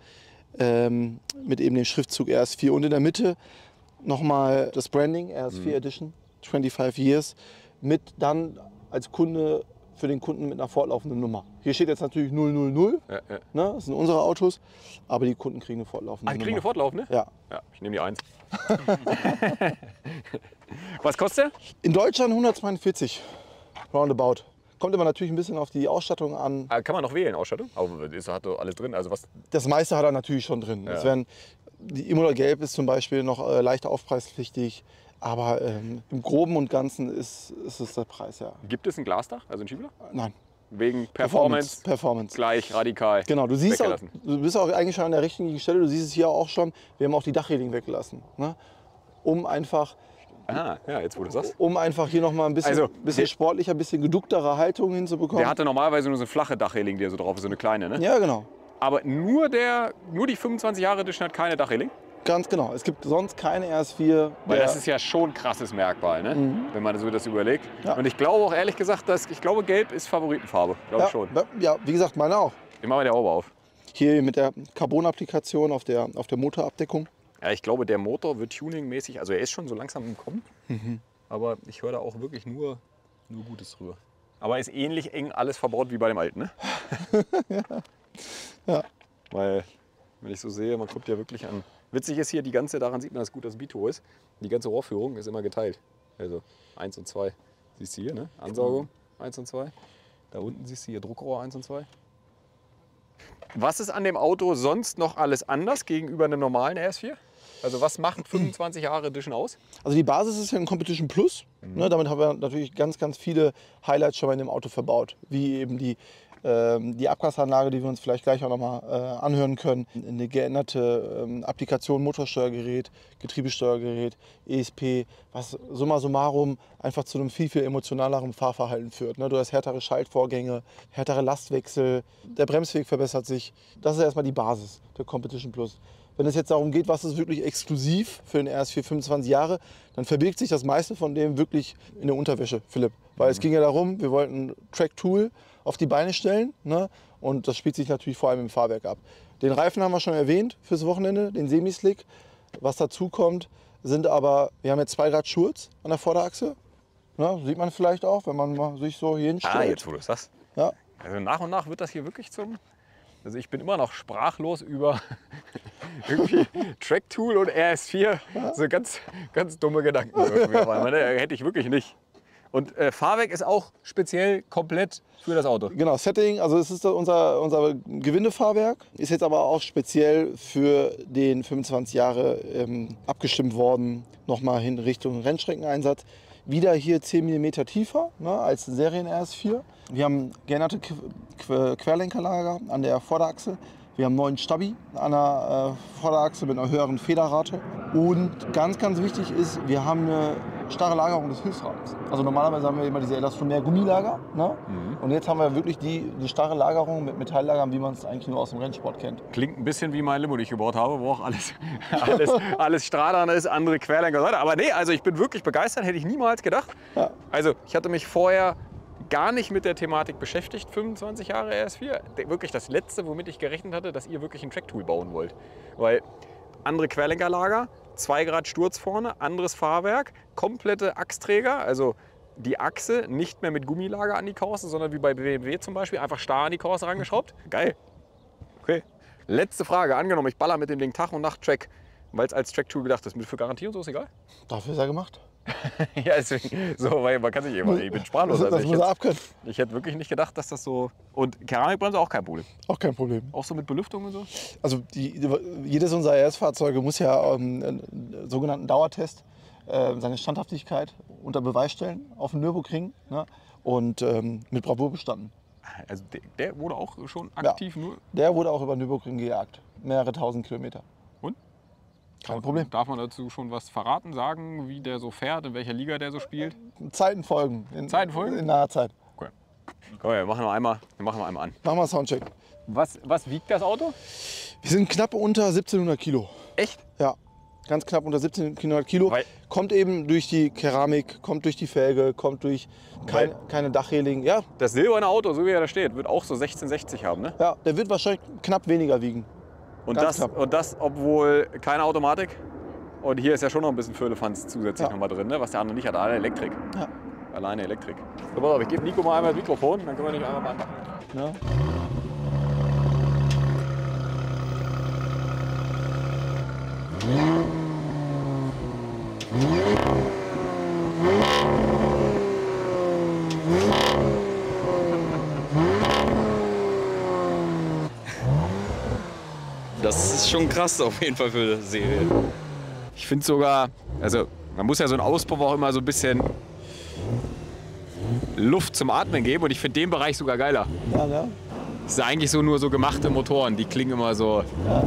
[SPEAKER 2] mit eben dem Schriftzug RS4 und in der Mitte nochmal das Branding RS4 Edition 25 Years mit dann als Kunde für den Kunden mit einer fortlaufenden Nummer. Hier steht jetzt natürlich 000,
[SPEAKER 1] Ja, ja.
[SPEAKER 2] ne, das sind unsere Autos, aber die Kunden kriegen eine fortlaufende
[SPEAKER 1] Ah, die
[SPEAKER 2] Nummer.
[SPEAKER 1] kriegen eine fortlaufende?
[SPEAKER 2] Ja.
[SPEAKER 1] Ja, ich nehme die 1. Was kostet der?
[SPEAKER 2] In Deutschland 142 roundabout. Kommt immer natürlich ein bisschen auf die Ausstattung an.
[SPEAKER 1] Ah, kann man noch wählen, Ausstattung? Aber das hat doch alles drin. Also was?
[SPEAKER 2] Das meiste hat er natürlich schon drin.
[SPEAKER 1] Ja.
[SPEAKER 2] Es werden, die Imola Gelb ist zum Beispiel noch leicht aufpreispflichtig. Aber im Groben und Ganzen ist es der Preis, ja.
[SPEAKER 1] Gibt es ein Glasdach, also ein Schiebler?
[SPEAKER 2] Nein.
[SPEAKER 1] Wegen Performance,
[SPEAKER 2] Performance.
[SPEAKER 1] gleich radikal.
[SPEAKER 2] Genau, du siehst auch,
[SPEAKER 1] weggelassen.
[SPEAKER 2] du bist auch eigentlich schon an der richtigen Stelle. Du siehst es hier auch schon. Wir haben auch die Dachreling weggelassen. Ne? Um einfach
[SPEAKER 1] Ah, ja, jetzt wo du sagst.
[SPEAKER 2] hier noch mal ein bisschen,
[SPEAKER 1] Also,
[SPEAKER 2] bisschen sportlicher, ein bisschen geducktere Haltung hinzubekommen.
[SPEAKER 1] Der hatte normalerweise nur so eine flache Dachreling, die so drauf ist, so eine kleine, ne?
[SPEAKER 2] Ja, genau.
[SPEAKER 1] Aber nur die 25 Jahre Edition hat keine Dachreling?
[SPEAKER 2] Ganz genau. Es gibt sonst keine RS4.
[SPEAKER 1] Weil das ist ja schon ein krasses Merkmal, ne? Wenn man so das überlegt.
[SPEAKER 2] Ja.
[SPEAKER 1] Und ich glaube auch ehrlich gesagt, Gelb ist Favoritenfarbe. Glaube ich schon.
[SPEAKER 2] Ja, wie gesagt, meine auch.
[SPEAKER 1] Ich mache mal die Haube auf.
[SPEAKER 2] Hier mit der Carbon-Applikation auf der Motorabdeckung.
[SPEAKER 1] Ja, ich glaube, der Motor wird tuningmäßig, also er ist schon so langsam im Kommen. Aber ich höre da auch wirklich nur Gutes drüber. Aber ist ähnlich eng alles verbaut wie bei dem alten, ne?
[SPEAKER 2] Ja.
[SPEAKER 1] Weil wenn ich so sehe, man kommt ja wirklich an. Witzig ist hier, die ganze, daran sieht man, dass gut das Bito ist. Die ganze Rohrführung ist immer geteilt. Also 1 und 2. Siehst du hier, ne? Ansaugung 1 und 2. Da unten siehst du hier Druckrohr 1 und 2. Was ist an dem Auto sonst noch alles anders gegenüber einem normalen RS4? Also was macht 25 Jahre Edition aus?
[SPEAKER 2] Also die Basis ist ja ein Competition Plus. Ne, damit haben wir natürlich ganz, ganz viele Highlights schon mal in dem Auto verbaut. Wie eben die Abgasanlage, die wir uns vielleicht gleich auch nochmal anhören können. Eine geänderte Applikation, Motorsteuergerät, Getriebesteuergerät, ESP, was summa summarum einfach zu einem viel, viel emotionaleren Fahrverhalten führt. Ne, du hast härtere Schaltvorgänge, härtere Lastwechsel, der Bremsweg verbessert sich. Das ist erstmal die Basis der Competition Plus. Wenn es jetzt darum geht, was ist wirklich exklusiv für den RS4 25 Jahre, dann verbirgt sich das meiste von dem wirklich in der Unterwäsche, Philipp. Weil es ging ja darum, wir wollten ein Track-Tool auf die Beine stellen, ne? Und das spielt sich natürlich vor allem im Fahrwerk ab. Den Reifen haben wir schon erwähnt fürs Wochenende, den Semi-Slick. Was dazu kommt, sind aber, wir haben jetzt 2 Grad Schurz an der Vorderachse. Ne? Sieht man vielleicht auch, wenn man mal sich so hier hinstellt.
[SPEAKER 1] Ah, jetzt wo du es sagst.
[SPEAKER 2] Ja.
[SPEAKER 1] Also nach und nach wird das hier wirklich zum... Also ich bin immer noch sprachlos über irgendwie Track-Tool und RS4. So ganz, ganz dumme Gedanken. Hätte ich wirklich nicht. Und Fahrwerk ist auch speziell komplett für das Auto.
[SPEAKER 2] Genau, Setting, also es ist unser Gewindefahrwerk, ist jetzt aber auch speziell für den 25 Jahre abgestimmt worden, nochmal hin Richtung Rennstreckeneinsatz. Wieder hier 10 mm tiefer, ne, als Serien RS4. Wir haben geänderte Querlenkerlager an der Vorderachse. Wir haben einen neuen Stabi an der Vorderachse mit einer höheren Federrate. Und ganz, ganz wichtig ist, wir haben eine starre Lagerung des Hilfsrahmens. Also normalerweise haben wir immer diese Elastomer-Gummilager. Ne? Und jetzt haben wir wirklich die starre Lagerung mit Metalllagern, wie man es eigentlich nur aus dem Rennsport kennt.
[SPEAKER 1] Klingt ein bisschen wie mein Limo, die ich gebaut habe, wo auch alles Strahlern ist, andere Querlenker und so weiter. Aber nee, also ich bin wirklich begeistert, hätte ich niemals gedacht. Ja. Also ich hatte mich vorher gar nicht mit der Thematik beschäftigt, 25 Jahre RS4. Wirklich das Letzte, womit ich gerechnet hatte, dass ihr wirklich ein Track-Tool bauen wollt. Weil andere Querlenkerlager, 2 Grad Sturz vorne, anderes Fahrwerk, komplette Achsträger, also die Achse nicht mehr mit Gummilager an die Korse, sondern wie bei BMW zum Beispiel, einfach starr an die Korse rangeschraubt. Geil. Okay. Letzte Frage, angenommen, ich baller mit dem Ding Tag und Nacht Track, weil es als Track-Tool gedacht ist. Für Garantie und so ist egal?
[SPEAKER 2] Dafür ist er gemacht.
[SPEAKER 1] Ja, deswegen, so, weil man kann sich immer, ich bin sprachlos.
[SPEAKER 2] Das
[SPEAKER 1] also
[SPEAKER 2] muss er abkönnen.
[SPEAKER 1] Ich hätte wirklich nicht gedacht, dass das so... Und Keramikbremse auch kein Problem?
[SPEAKER 2] Auch kein Problem.
[SPEAKER 1] Auch so mit Belüftung und so?
[SPEAKER 2] Also jedes unserer RS-Fahrzeuge muss ja einen sogenannten Dauertest, seine Standhaftigkeit unter Beweis stellen auf dem Nürburgring, ne? Und mit Bravour bestanden.
[SPEAKER 1] Also der wurde auch schon aktiv, ja, nur?
[SPEAKER 2] Der wurde auch über Nürburgring gejagt. Mehrere tausend Kilometer.
[SPEAKER 1] Und?
[SPEAKER 2] Kein Problem.
[SPEAKER 1] Darf man dazu schon was verraten, sagen, wie der so fährt, in welcher Liga der so spielt?
[SPEAKER 2] Zeiten folgen.
[SPEAKER 1] Zeiten folgen?
[SPEAKER 2] In naher Zeit.
[SPEAKER 1] Okay. Komm, wir machen wir einmal an.
[SPEAKER 2] Machen wir einen Soundcheck.
[SPEAKER 1] Was wiegt das Auto?
[SPEAKER 2] Wir sind knapp unter 1700 Kilo.
[SPEAKER 1] Echt?
[SPEAKER 2] Ja, ganz knapp unter 1700 Kilo. Kommt eben durch die Keramik, kommt durch die Felge, kommt durch keine Dachreling. Ja.
[SPEAKER 1] Das silberne Auto, so wie er da steht, wird auch so 1660 haben, ne?
[SPEAKER 2] Ja, der wird wahrscheinlich knapp weniger wiegen.
[SPEAKER 1] Und das, obwohl keine Automatik. Und hier ist ja schon noch ein bisschen Firlefanz zusätzlich noch mal drin, ne? Was der andere nicht hat, alleine Elektrik. Ja. Alleine Elektrik. So, pass auf, ich gebe Nico mal einmal das Mikrofon, dann können wir nicht einmal mal anmachen. Ja.
[SPEAKER 3] Das ist schon krass auf jeden Fall für die Serie.
[SPEAKER 1] Ich finde sogar, also man muss ja so einen Auspuff auch immer so ein bisschen Luft zum Atmen geben und ich finde den Bereich sogar geiler.
[SPEAKER 2] Ja, ne?
[SPEAKER 1] Das ist eigentlich so nur so gemachte Motoren, die klingen immer so. Ja.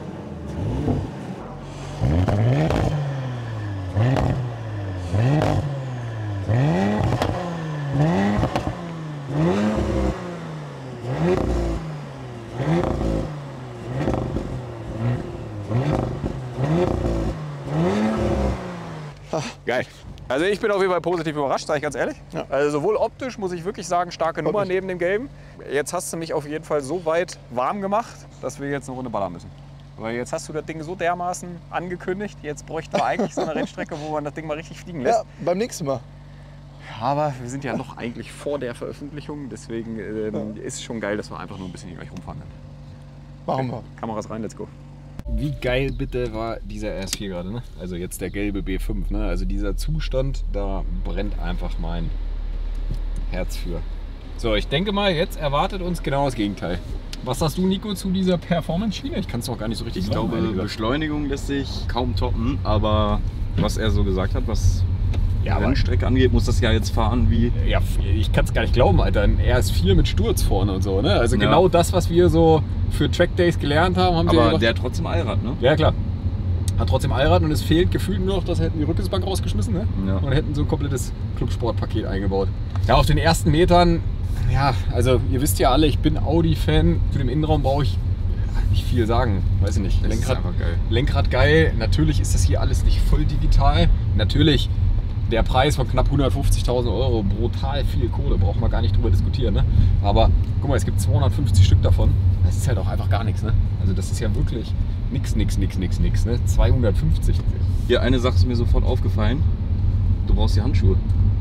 [SPEAKER 1] Geil. Also ich bin auf jeden Fall positiv überrascht, sage ich ganz ehrlich. Ja. Also sowohl optisch muss ich wirklich sagen, starke Nummer neben dem Gelben. Jetzt hast du mich auf jeden Fall so weit warm gemacht, dass wir jetzt eine Runde ballern müssen. Weil jetzt hast du das Ding so dermaßen angekündigt, jetzt bräuchten wir eigentlich so eine Rennstrecke, wo man das Ding mal richtig fliegen lässt.
[SPEAKER 2] Ja, beim nächsten Mal.
[SPEAKER 1] Aber wir sind ja noch eigentlich vor der Veröffentlichung, deswegen ist es schon geil, dass wir einfach nur ein bisschen hier gleich rumfahren können.
[SPEAKER 2] Machen wir.
[SPEAKER 1] Kameras rein, let's go. Wie geil bitte war dieser RS4 gerade, ne? Also jetzt der gelbe B5, ne? Also dieser Zustand, da brennt einfach mein Herz für. So, ich denke mal, jetzt erwartet uns genau das Gegenteil. Was sagst du, Nico, zu dieser Performance-Schiene? Ich kann es doch gar nicht so richtig
[SPEAKER 3] Ich
[SPEAKER 1] sagen,
[SPEAKER 3] glaube,
[SPEAKER 1] ehrlich gesagt.
[SPEAKER 3] Beschleunigung lässt sich kaum toppen, aber was er so gesagt hat, was
[SPEAKER 1] Ja,
[SPEAKER 3] die Rennstrecke angeht, muss das ja jetzt fahren wie...
[SPEAKER 1] Ja, ich kann es gar nicht glauben, Alter. Ein RS4 mit Sturz vorne und so, ne? Also
[SPEAKER 3] Ja.
[SPEAKER 1] genau das, was wir so für Trackdays gelernt haben, haben sie
[SPEAKER 3] Aber
[SPEAKER 1] gemacht.
[SPEAKER 3] der hat trotzdem Allrad, ne?
[SPEAKER 1] Ja, klar. Hat trotzdem Allrad und es fehlt gefühlt nur noch, dass hätten die Rückwärtsbank rausgeschmissen, ne?
[SPEAKER 3] Ja.
[SPEAKER 1] Und hätten so ein komplettes Clubsportpaket eingebaut. Ja, auf den ersten Metern, ja, also ihr wisst ja alle, ich bin Audi-Fan. Für den Innenraum brauche ich nicht viel sagen, weiß ich nicht.
[SPEAKER 3] Das ist einfach geil.
[SPEAKER 1] Lenkrad geil. Natürlich ist das hier alles nicht voll digital. Natürlich der Preis von knapp 150.000 Euro, brutal viel Kohle, braucht man gar nicht drüber diskutieren. Ne? Aber guck mal, es gibt 250 Stück davon. Das ist halt auch einfach gar nichts. Ne? Also das ist ja wirklich nix. Ne? 250.
[SPEAKER 3] Hier, eine Sache ist mir sofort aufgefallen. Du brauchst die Handschuhe.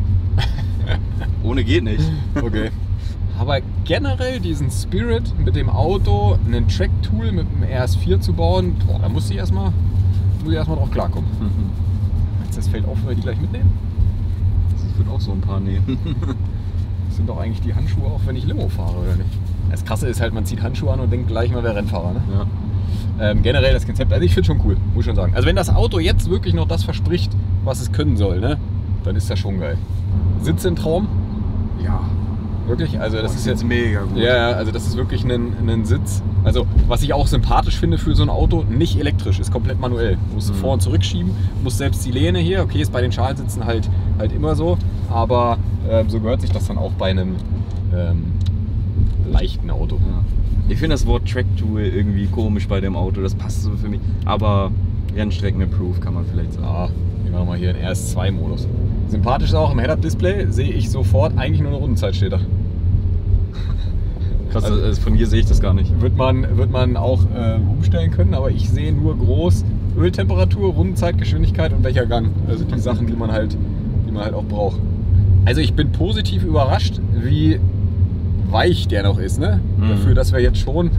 [SPEAKER 3] Ohne geht nicht.
[SPEAKER 1] Okay. Aber generell diesen Spirit mit dem Auto, ein Track-Tool mit dem RS4 zu bauen, boah, da muss ich erstmal drauf klarkommen. Meinst du, das fällt auf, wenn wir die gleich mitnehmen?
[SPEAKER 3] Ich würde auch so ein paar nehmen.
[SPEAKER 1] Das sind doch eigentlich die Handschuhe auch, wenn ich Limo fahre, oder nicht? Das Krasse ist halt, man zieht Handschuhe an und denkt gleich mal, wer Rennfahrer. Ne?
[SPEAKER 3] Ja.
[SPEAKER 1] Generell das Konzept, also ich finde schon cool, muss ich schon sagen. Also wenn das Auto jetzt wirklich noch das verspricht, was es können soll, ne, dann ist das schon geil. Sitz im Traum,
[SPEAKER 3] Ja.
[SPEAKER 1] wirklich, also das ist jetzt
[SPEAKER 3] mega gut.
[SPEAKER 1] ja, also das ist wirklich ein Sitz. Also was ich auch sympathisch finde für so ein Auto, nicht elektrisch, ist komplett manuell. Musst du vor- und zurückschieben, musst selbst die Lehne hier, okay, ist bei den Schalsitzen halt immer so, aber so gehört sich das dann auch bei einem leichten Auto.
[SPEAKER 3] Ja. Ich finde das Wort Track-Tool irgendwie komisch bei dem Auto, das passt so für mich. Aber Rennstrecken-Approved kann man vielleicht sagen.
[SPEAKER 1] Ja, nehmen wir mal hier den RS2-Modus. Sympathisch ist auch im Head-Up-Display, sehe ich sofort, eigentlich nur eine Rundenzeit steht da.
[SPEAKER 3] Krass, also von hier sehe ich das gar nicht.
[SPEAKER 1] Wird man auch umstellen können, aber ich sehe nur groß Öltemperatur, Rundenzeitgeschwindigkeit und welcher Gang. Also die Sachen, die man halt auch braucht. Also ich bin positiv überrascht, wie weich der noch ist, ne? Dafür, dass wir jetzt schon...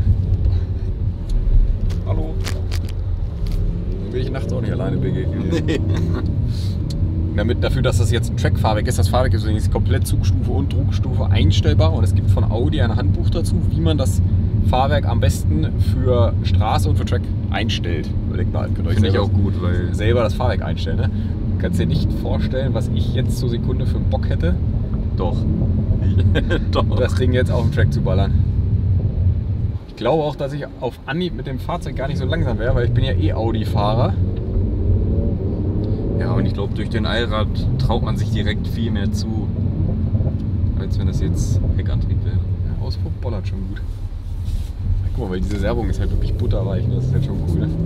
[SPEAKER 1] Hallo? Dann will ich nachts auch nicht alleine begegnen.
[SPEAKER 3] Nee.
[SPEAKER 1] Dafür, dass das jetzt ein Track-Fahrwerk ist. Das Fahrwerk ist übrigens komplett Zugstufe und Druckstufe einstellbar und es gibt von Audi ein Handbuch dazu, wie man das Fahrwerk am besten für Straße und für Track einstellt. Überlegt mal, könnt ihr euch
[SPEAKER 3] Finde ich
[SPEAKER 1] selber-
[SPEAKER 3] auch gut, weil
[SPEAKER 1] selber das Fahrwerk einstellen. Ne? Du kannst dir nicht vorstellen, was ich jetzt zur Sekunde für einen Bock hätte,
[SPEAKER 3] doch. Doch.
[SPEAKER 1] das Ding jetzt auf den Track zu ballern. Ich glaube auch, dass ich auf Anhieb mit dem Fahrzeug gar nicht so langsam wäre, weil ich bin ja eh Audi-Fahrer.
[SPEAKER 3] Ja, und ich glaube, durch den Allrad traut man sich direkt viel mehr zu, als wenn das jetzt Heckantrieb wäre.
[SPEAKER 1] Der Auspuff bollert schon gut. Ja, guck mal, weil diese Werbung ist halt wirklich butterweich, ne? Das ist halt schon cool. Ne?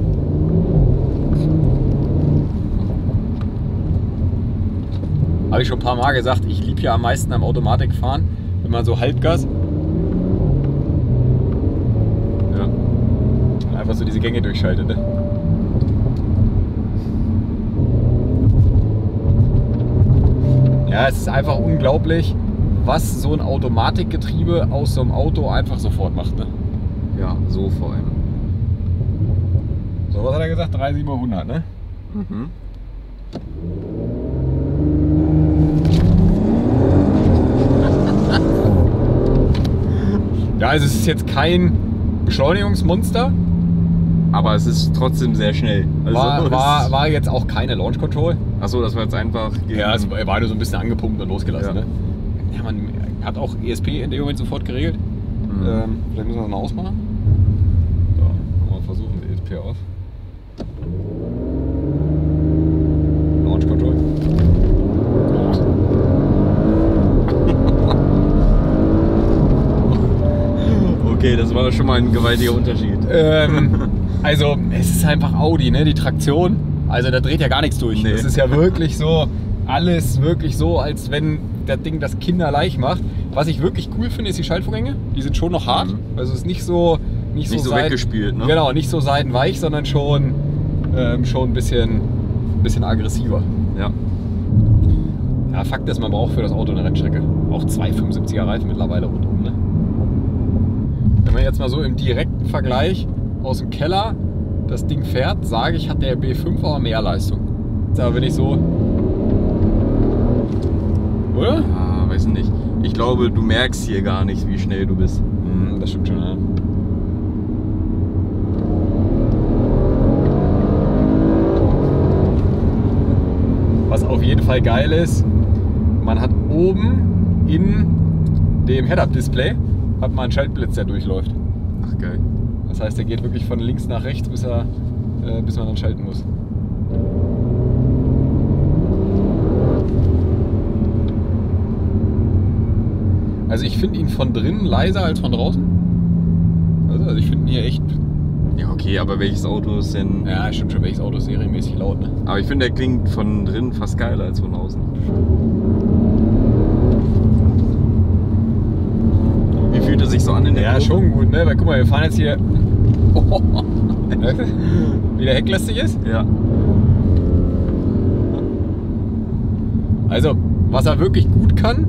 [SPEAKER 1] Habe ich schon ein paar Mal gesagt, ich liebe ja am meisten am Automatikfahren, wenn man so Halbgas
[SPEAKER 3] Ja.
[SPEAKER 1] einfach so diese Gänge durchschaltet. Ne? Ja, es ist einfach unglaublich, was so ein Automatikgetriebe aus so einem Auto einfach sofort macht. Ne?
[SPEAKER 3] Ja, so vor allem.
[SPEAKER 1] So, was hat er gesagt? 3,700, ne?
[SPEAKER 3] Mhm.
[SPEAKER 1] Ja, also es ist jetzt kein Beschleunigungsmonster.
[SPEAKER 3] Aber es ist trotzdem sehr schnell. Also
[SPEAKER 1] War jetzt auch keine Launch Control.
[SPEAKER 3] Achso, das war jetzt einfach.
[SPEAKER 1] Ja, es war nur so ein bisschen angepumpt und losgelassen.
[SPEAKER 3] Ja.
[SPEAKER 1] Ne? Ja, man hat auch ESP in dem Moment sofort geregelt. Vielleicht müssen wir das mal ausmachen. So, mal versuchen, ESP aus. Launch Control.
[SPEAKER 3] Okay, das war schon mal ein gewaltiger Unterschied.
[SPEAKER 1] Also es ist einfach Audi, ne? Die Traktion. Also da dreht ja gar nichts durch.
[SPEAKER 3] Nee.
[SPEAKER 1] Das ist ja wirklich so, alles wirklich so, als wenn das Ding das kinderleicht macht. Was ich wirklich cool finde, ist die Schaltvorgänge. Die sind schon noch hart. Also es ist nicht so
[SPEAKER 3] so weggespielt, ne?
[SPEAKER 1] Genau, nicht so seitenweich, sondern schon ein bisschen aggressiver.
[SPEAKER 3] Ja.
[SPEAKER 1] Ja, Fakt ist, man braucht für das Auto eine Rennstrecke. Auch 2,75er Reifen mittlerweile rundum, ne? wenn man jetzt mal so im direkten Vergleich aus dem Keller das Ding fährt, sage ich, hat der B5 aber mehr Leistung. Da bin ich so... Oder?
[SPEAKER 3] Ah, weiß ich nicht. Ich glaube, du merkst hier gar nicht, wie schnell du bist.
[SPEAKER 1] Das stimmt schon, ja. Was auf jeden Fall geil ist, man hat oben in dem Head-Up-Display hat man einen Schaltblitz, der durchläuft.
[SPEAKER 3] Ach geil.
[SPEAKER 1] Das heißt, der geht wirklich von links nach rechts, bis man dann schalten muss. Also ich finde ihn von drinnen leiser als von draußen. Also ich finde ihn hier echt...
[SPEAKER 3] Ja, okay, aber welches Auto ist denn...
[SPEAKER 1] Ja, stimmt schon, welches Auto ist serienmäßig laut, ne?
[SPEAKER 3] Aber ich finde, der klingt von drinnen fast geiler als von außen. Wie fühlt er sich so an in der
[SPEAKER 1] Ja,
[SPEAKER 3] Kurve?
[SPEAKER 1] schon gut, ne? Weil guck mal, wir fahren jetzt hier... Wie der hecklästig ist.
[SPEAKER 3] Ja.
[SPEAKER 1] Also, was er wirklich gut kann,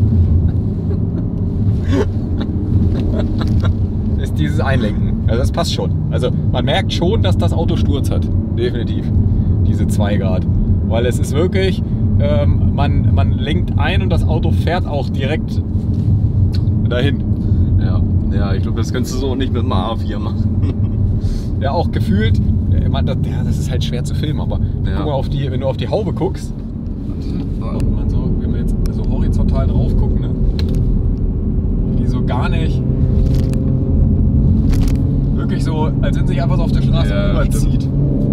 [SPEAKER 1] ist dieses Einlenken. Also das passt schon. Also man merkt schon, dass das Auto Sturz hat. Definitiv. Diese 2 Grad. Weil es ist wirklich, man lenkt ein und das Auto fährt auch direkt dahin.
[SPEAKER 3] Ja, ich glaube, das könntest du so nicht mit dem A4 machen.
[SPEAKER 1] Ja, auch gefühlt, das ist halt schwer zu filmen, aber
[SPEAKER 3] Ja.
[SPEAKER 1] guck mal, wenn du auf die Haube guckst, wenn wir jetzt so horizontal drauf gucken, ne? Die so gar nicht, wirklich so, als wenn sich einfach so auf der Straße rüberzieht.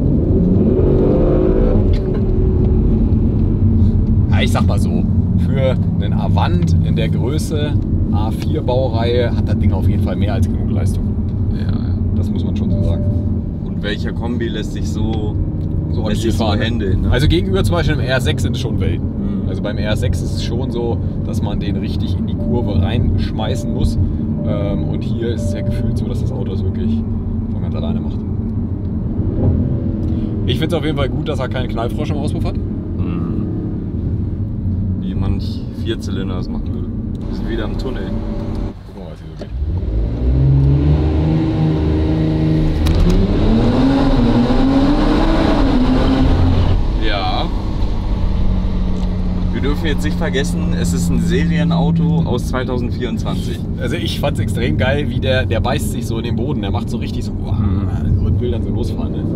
[SPEAKER 1] Ja, ich sag mal so, für einen Avant in der Größe A4 Baureihe hat das Ding auf jeden Fall mehr als genug Leistung.
[SPEAKER 3] Ja.
[SPEAKER 1] Das muss man schon so sagen.
[SPEAKER 3] Und welcher Kombi lässt sich so
[SPEAKER 1] ordentlich fahren.
[SPEAKER 3] handeln? Ne?
[SPEAKER 1] Also gegenüber zum Beispiel dem R6 sind es schon Welten.
[SPEAKER 3] Mhm.
[SPEAKER 1] Also beim R6 ist es schon so, dass man den richtig in die Kurve reinschmeißen muss. Und hier ist es ja gefühlt so, dass das Auto das wirklich von ganz alleine macht. Ich finde es auf jeden Fall gut, dass er keinen Knallfrosch im Auspuff hat.
[SPEAKER 3] Mhm. Wie manch Vierzylinder das machen würde. Wir sind wieder im Tunnel.
[SPEAKER 1] Gucken wir mal, was hier so geht.
[SPEAKER 3] Ja. Wir dürfen jetzt nicht vergessen, es ist ein Serienauto aus 2024.
[SPEAKER 1] Also ich fand es extrem geil, wie der beißt sich so in den Boden. Der macht so richtig so und will dann so losfahren. Ne?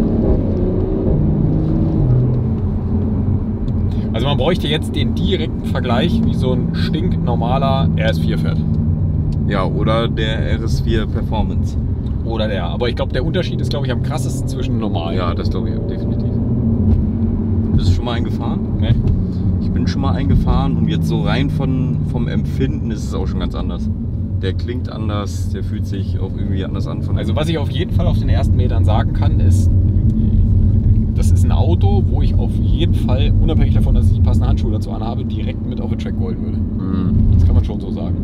[SPEAKER 1] Also man bräuchte jetzt den direkten Vergleich, wie so ein stinknormaler RS4 fährt.
[SPEAKER 3] Ja, oder der RS4 Performance.
[SPEAKER 1] Oder der. Aber ich glaube, der Unterschied ist, glaube ich, am krassesten zwischen normal.
[SPEAKER 3] Ja, das glaube ich definitiv. Bist du schon mal eingefahren?
[SPEAKER 1] Ne?
[SPEAKER 3] Ich bin schon mal eingefahren und jetzt so rein vom Empfinden ist es auch schon ganz anders. Der klingt anders, der fühlt sich auch irgendwie anders an.
[SPEAKER 1] Also was ich auf jeden Fall auf den ersten Metern sagen kann, ist, das ist ein Auto, wo ich auf jeden Fall, unabhängig davon, dass ich die passenden Handschuhe dazu anhabe, direkt mit auf den Track wollen würde. Das kann man schon so sagen.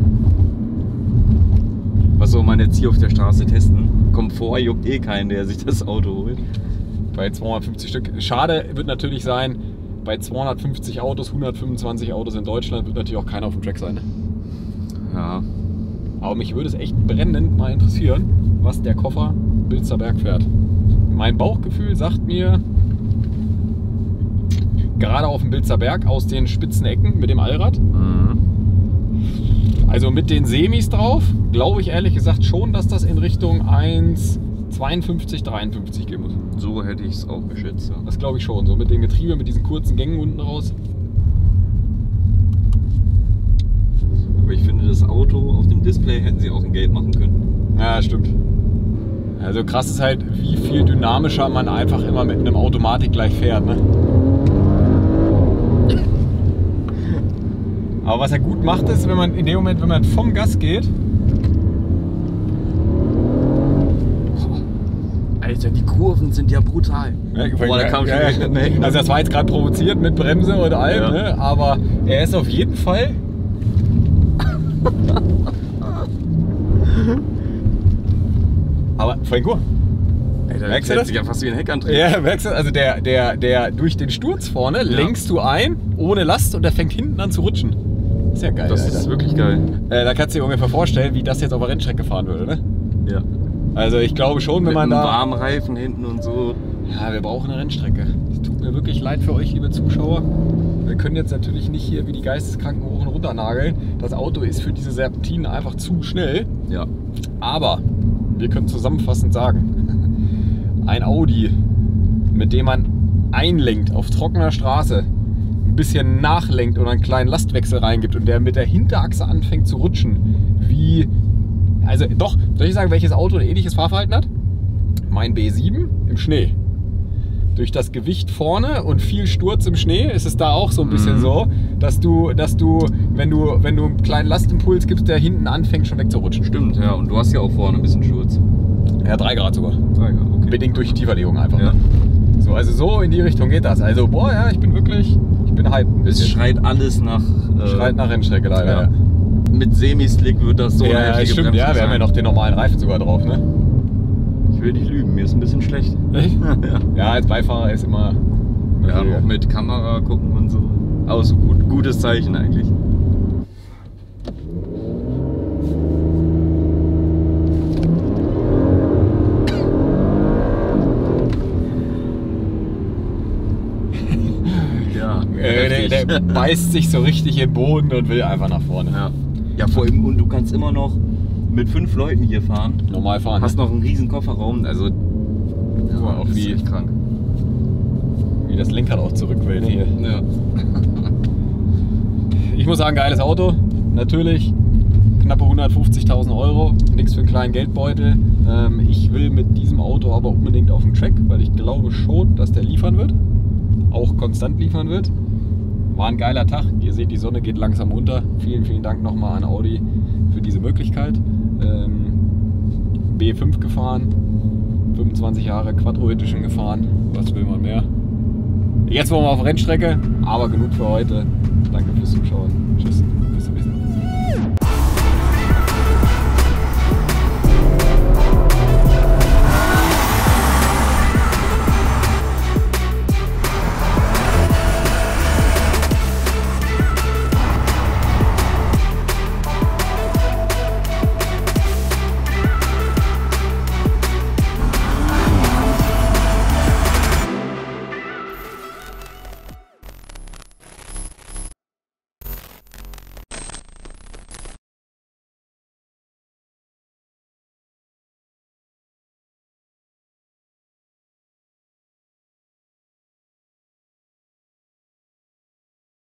[SPEAKER 3] Was soll man jetzt hier auf der Straße testen? Komfort juckt eh keinen, der sich das Auto holt.
[SPEAKER 1] Bei 250 Stück. Schade wird natürlich sein, bei 250 Autos, 125 Autos in Deutschland wird natürlich auch keiner auf dem Track sein. Ne?
[SPEAKER 3] Ja.
[SPEAKER 1] Aber mich würde es echt brennend mal interessieren, was der Koffer Bilsterberg fährt. Mein Bauchgefühl sagt mir, gerade auf dem Bilsterberg aus den spitzen Ecken mit dem Allrad, also mit den Semis drauf, glaube ich ehrlich gesagt schon, dass das in Richtung 1,52, 53 gehen muss.
[SPEAKER 3] So hätte ich es auch geschätzt. Ja.
[SPEAKER 1] Das glaube ich schon, so mit dem Getriebe, mit diesen kurzen Gängen unten raus.
[SPEAKER 3] Aber ich finde, das Auto auf dem Display hätten sie auch in Gelb machen können.
[SPEAKER 1] Ja, stimmt. Also krass ist halt, wie viel dynamischer man einfach immer mit einem Automatik gleich fährt. Ne? Aber was er gut macht, ist, wenn man in dem Moment, wenn man vom Gas geht.
[SPEAKER 3] Alter, die Kurven sind ja brutal.
[SPEAKER 1] Ja,
[SPEAKER 3] Boah, da kam schon
[SPEAKER 1] ja. Also das war jetzt gerade provoziert mit Bremse und allem,
[SPEAKER 3] Ja.
[SPEAKER 1] ne? Aber er ist auf jeden Fall. Aber vorhin gut.
[SPEAKER 3] Alter,
[SPEAKER 1] Merkst du
[SPEAKER 3] das
[SPEAKER 1] das?
[SPEAKER 3] sich ja fast wie ein Heckantrieb.
[SPEAKER 1] Ja, merkst du, also der durch den Sturz vorne lenkst du ein, ohne Last und der fängt hinten an zu rutschen. Ist ja geil,
[SPEAKER 3] Das
[SPEAKER 1] Alter.
[SPEAKER 3] ist wirklich geil.
[SPEAKER 1] Da kannst du dir ungefähr vorstellen, wie das jetzt auf der Rennstrecke fahren würde, ne?
[SPEAKER 3] Ja.
[SPEAKER 1] Also ich glaube schon, wenn
[SPEAKER 3] Mit
[SPEAKER 1] man
[SPEAKER 3] einem
[SPEAKER 1] da...
[SPEAKER 3] warmen Reifen hinten und so.
[SPEAKER 1] Ja, wir brauchen eine Rennstrecke. Es tut mir wirklich leid für euch, liebe Zuschauer. Wir können jetzt natürlich nicht hier wie die Geisteskranken hoch und runter nageln. Das Auto ist für diese Serpentinen einfach zu schnell.
[SPEAKER 3] Ja.
[SPEAKER 1] Aber wir können zusammenfassend sagen, ein Audi, mit dem man einlenkt auf trockener Straße, ein bisschen nachlenkt und einen kleinen Lastwechsel reingibt und der mit der Hinterachse anfängt zu rutschen, wie... Also doch, soll ich sagen, welches Auto ein ähnliches Fahrverhalten hat? Mein B7 im Schnee. Durch das Gewicht vorne und viel Sturz im Schnee ist es da auch so ein bisschen so, dass du, wenn du einen kleinen Lastimpuls gibst, der hinten anfängt schon wegzurutschen.
[SPEAKER 3] Stimmt, ja. Und du hast ja auch vorne ein bisschen Sturz.
[SPEAKER 1] Ja, 3 Grad sogar.
[SPEAKER 3] 3 Grad, okay.
[SPEAKER 1] Bedingt durch die Tieferlegung einfach.
[SPEAKER 3] Ja.
[SPEAKER 1] Ne? So, also so in die Richtung geht das. Also, boah, ja, ich bin hyped ein
[SPEAKER 3] Es
[SPEAKER 1] bisschen.
[SPEAKER 3] schreit alles nach...
[SPEAKER 1] Schreit nach Rennstrecke leider.
[SPEAKER 3] Ja.
[SPEAKER 1] Ja,
[SPEAKER 3] Mit Semi-Slick wird das so eine
[SPEAKER 1] ja,
[SPEAKER 3] heftige
[SPEAKER 1] stimmt,
[SPEAKER 3] Bremse
[SPEAKER 1] ja, wir haben ja
[SPEAKER 3] sein.
[SPEAKER 1] noch den normalen Reifen sogar drauf, ne?
[SPEAKER 3] Ich will nicht lügen, mir ist ein bisschen schlecht.
[SPEAKER 1] Echt?
[SPEAKER 3] Ja.
[SPEAKER 1] Ja, als Beifahrer ist immer...
[SPEAKER 3] Ja, auch mit Kamera gucken und so. Aber so gutes Zeichen eigentlich. Ja,
[SPEAKER 1] Der beißt sich so richtig im Boden und will einfach nach vorne.
[SPEAKER 3] ja. Ja, vor allem, und du kannst immer noch mit 5 Leuten hier fahren.
[SPEAKER 1] Normal fahren.
[SPEAKER 3] Hast noch einen riesen Kofferraum, also ja,
[SPEAKER 1] auch
[SPEAKER 3] das ist
[SPEAKER 1] wie-
[SPEAKER 3] echt krank.
[SPEAKER 1] Wie das Lenkrad auch zurück will. Ne? Hier.
[SPEAKER 3] Ja.
[SPEAKER 1] Ich muss sagen, geiles Auto. Natürlich knappe 150.000 Euro. Nichts für einen kleinen Geldbeutel. Ich will mit diesem Auto aber unbedingt auf den Track, weil ich glaube schon, dass der liefern wird. Auch konstant liefern wird. War ein geiler Tag. Ihr seht, die Sonne geht langsam unter. Vielen, vielen Dank nochmal an Audi für diese Möglichkeit. B5 gefahren. 25 Jahre Quattro Edition gefahren. Was will man mehr? Jetzt wollen wir auf Rennstrecke, aber genug für heute. Danke fürs Zuschauen.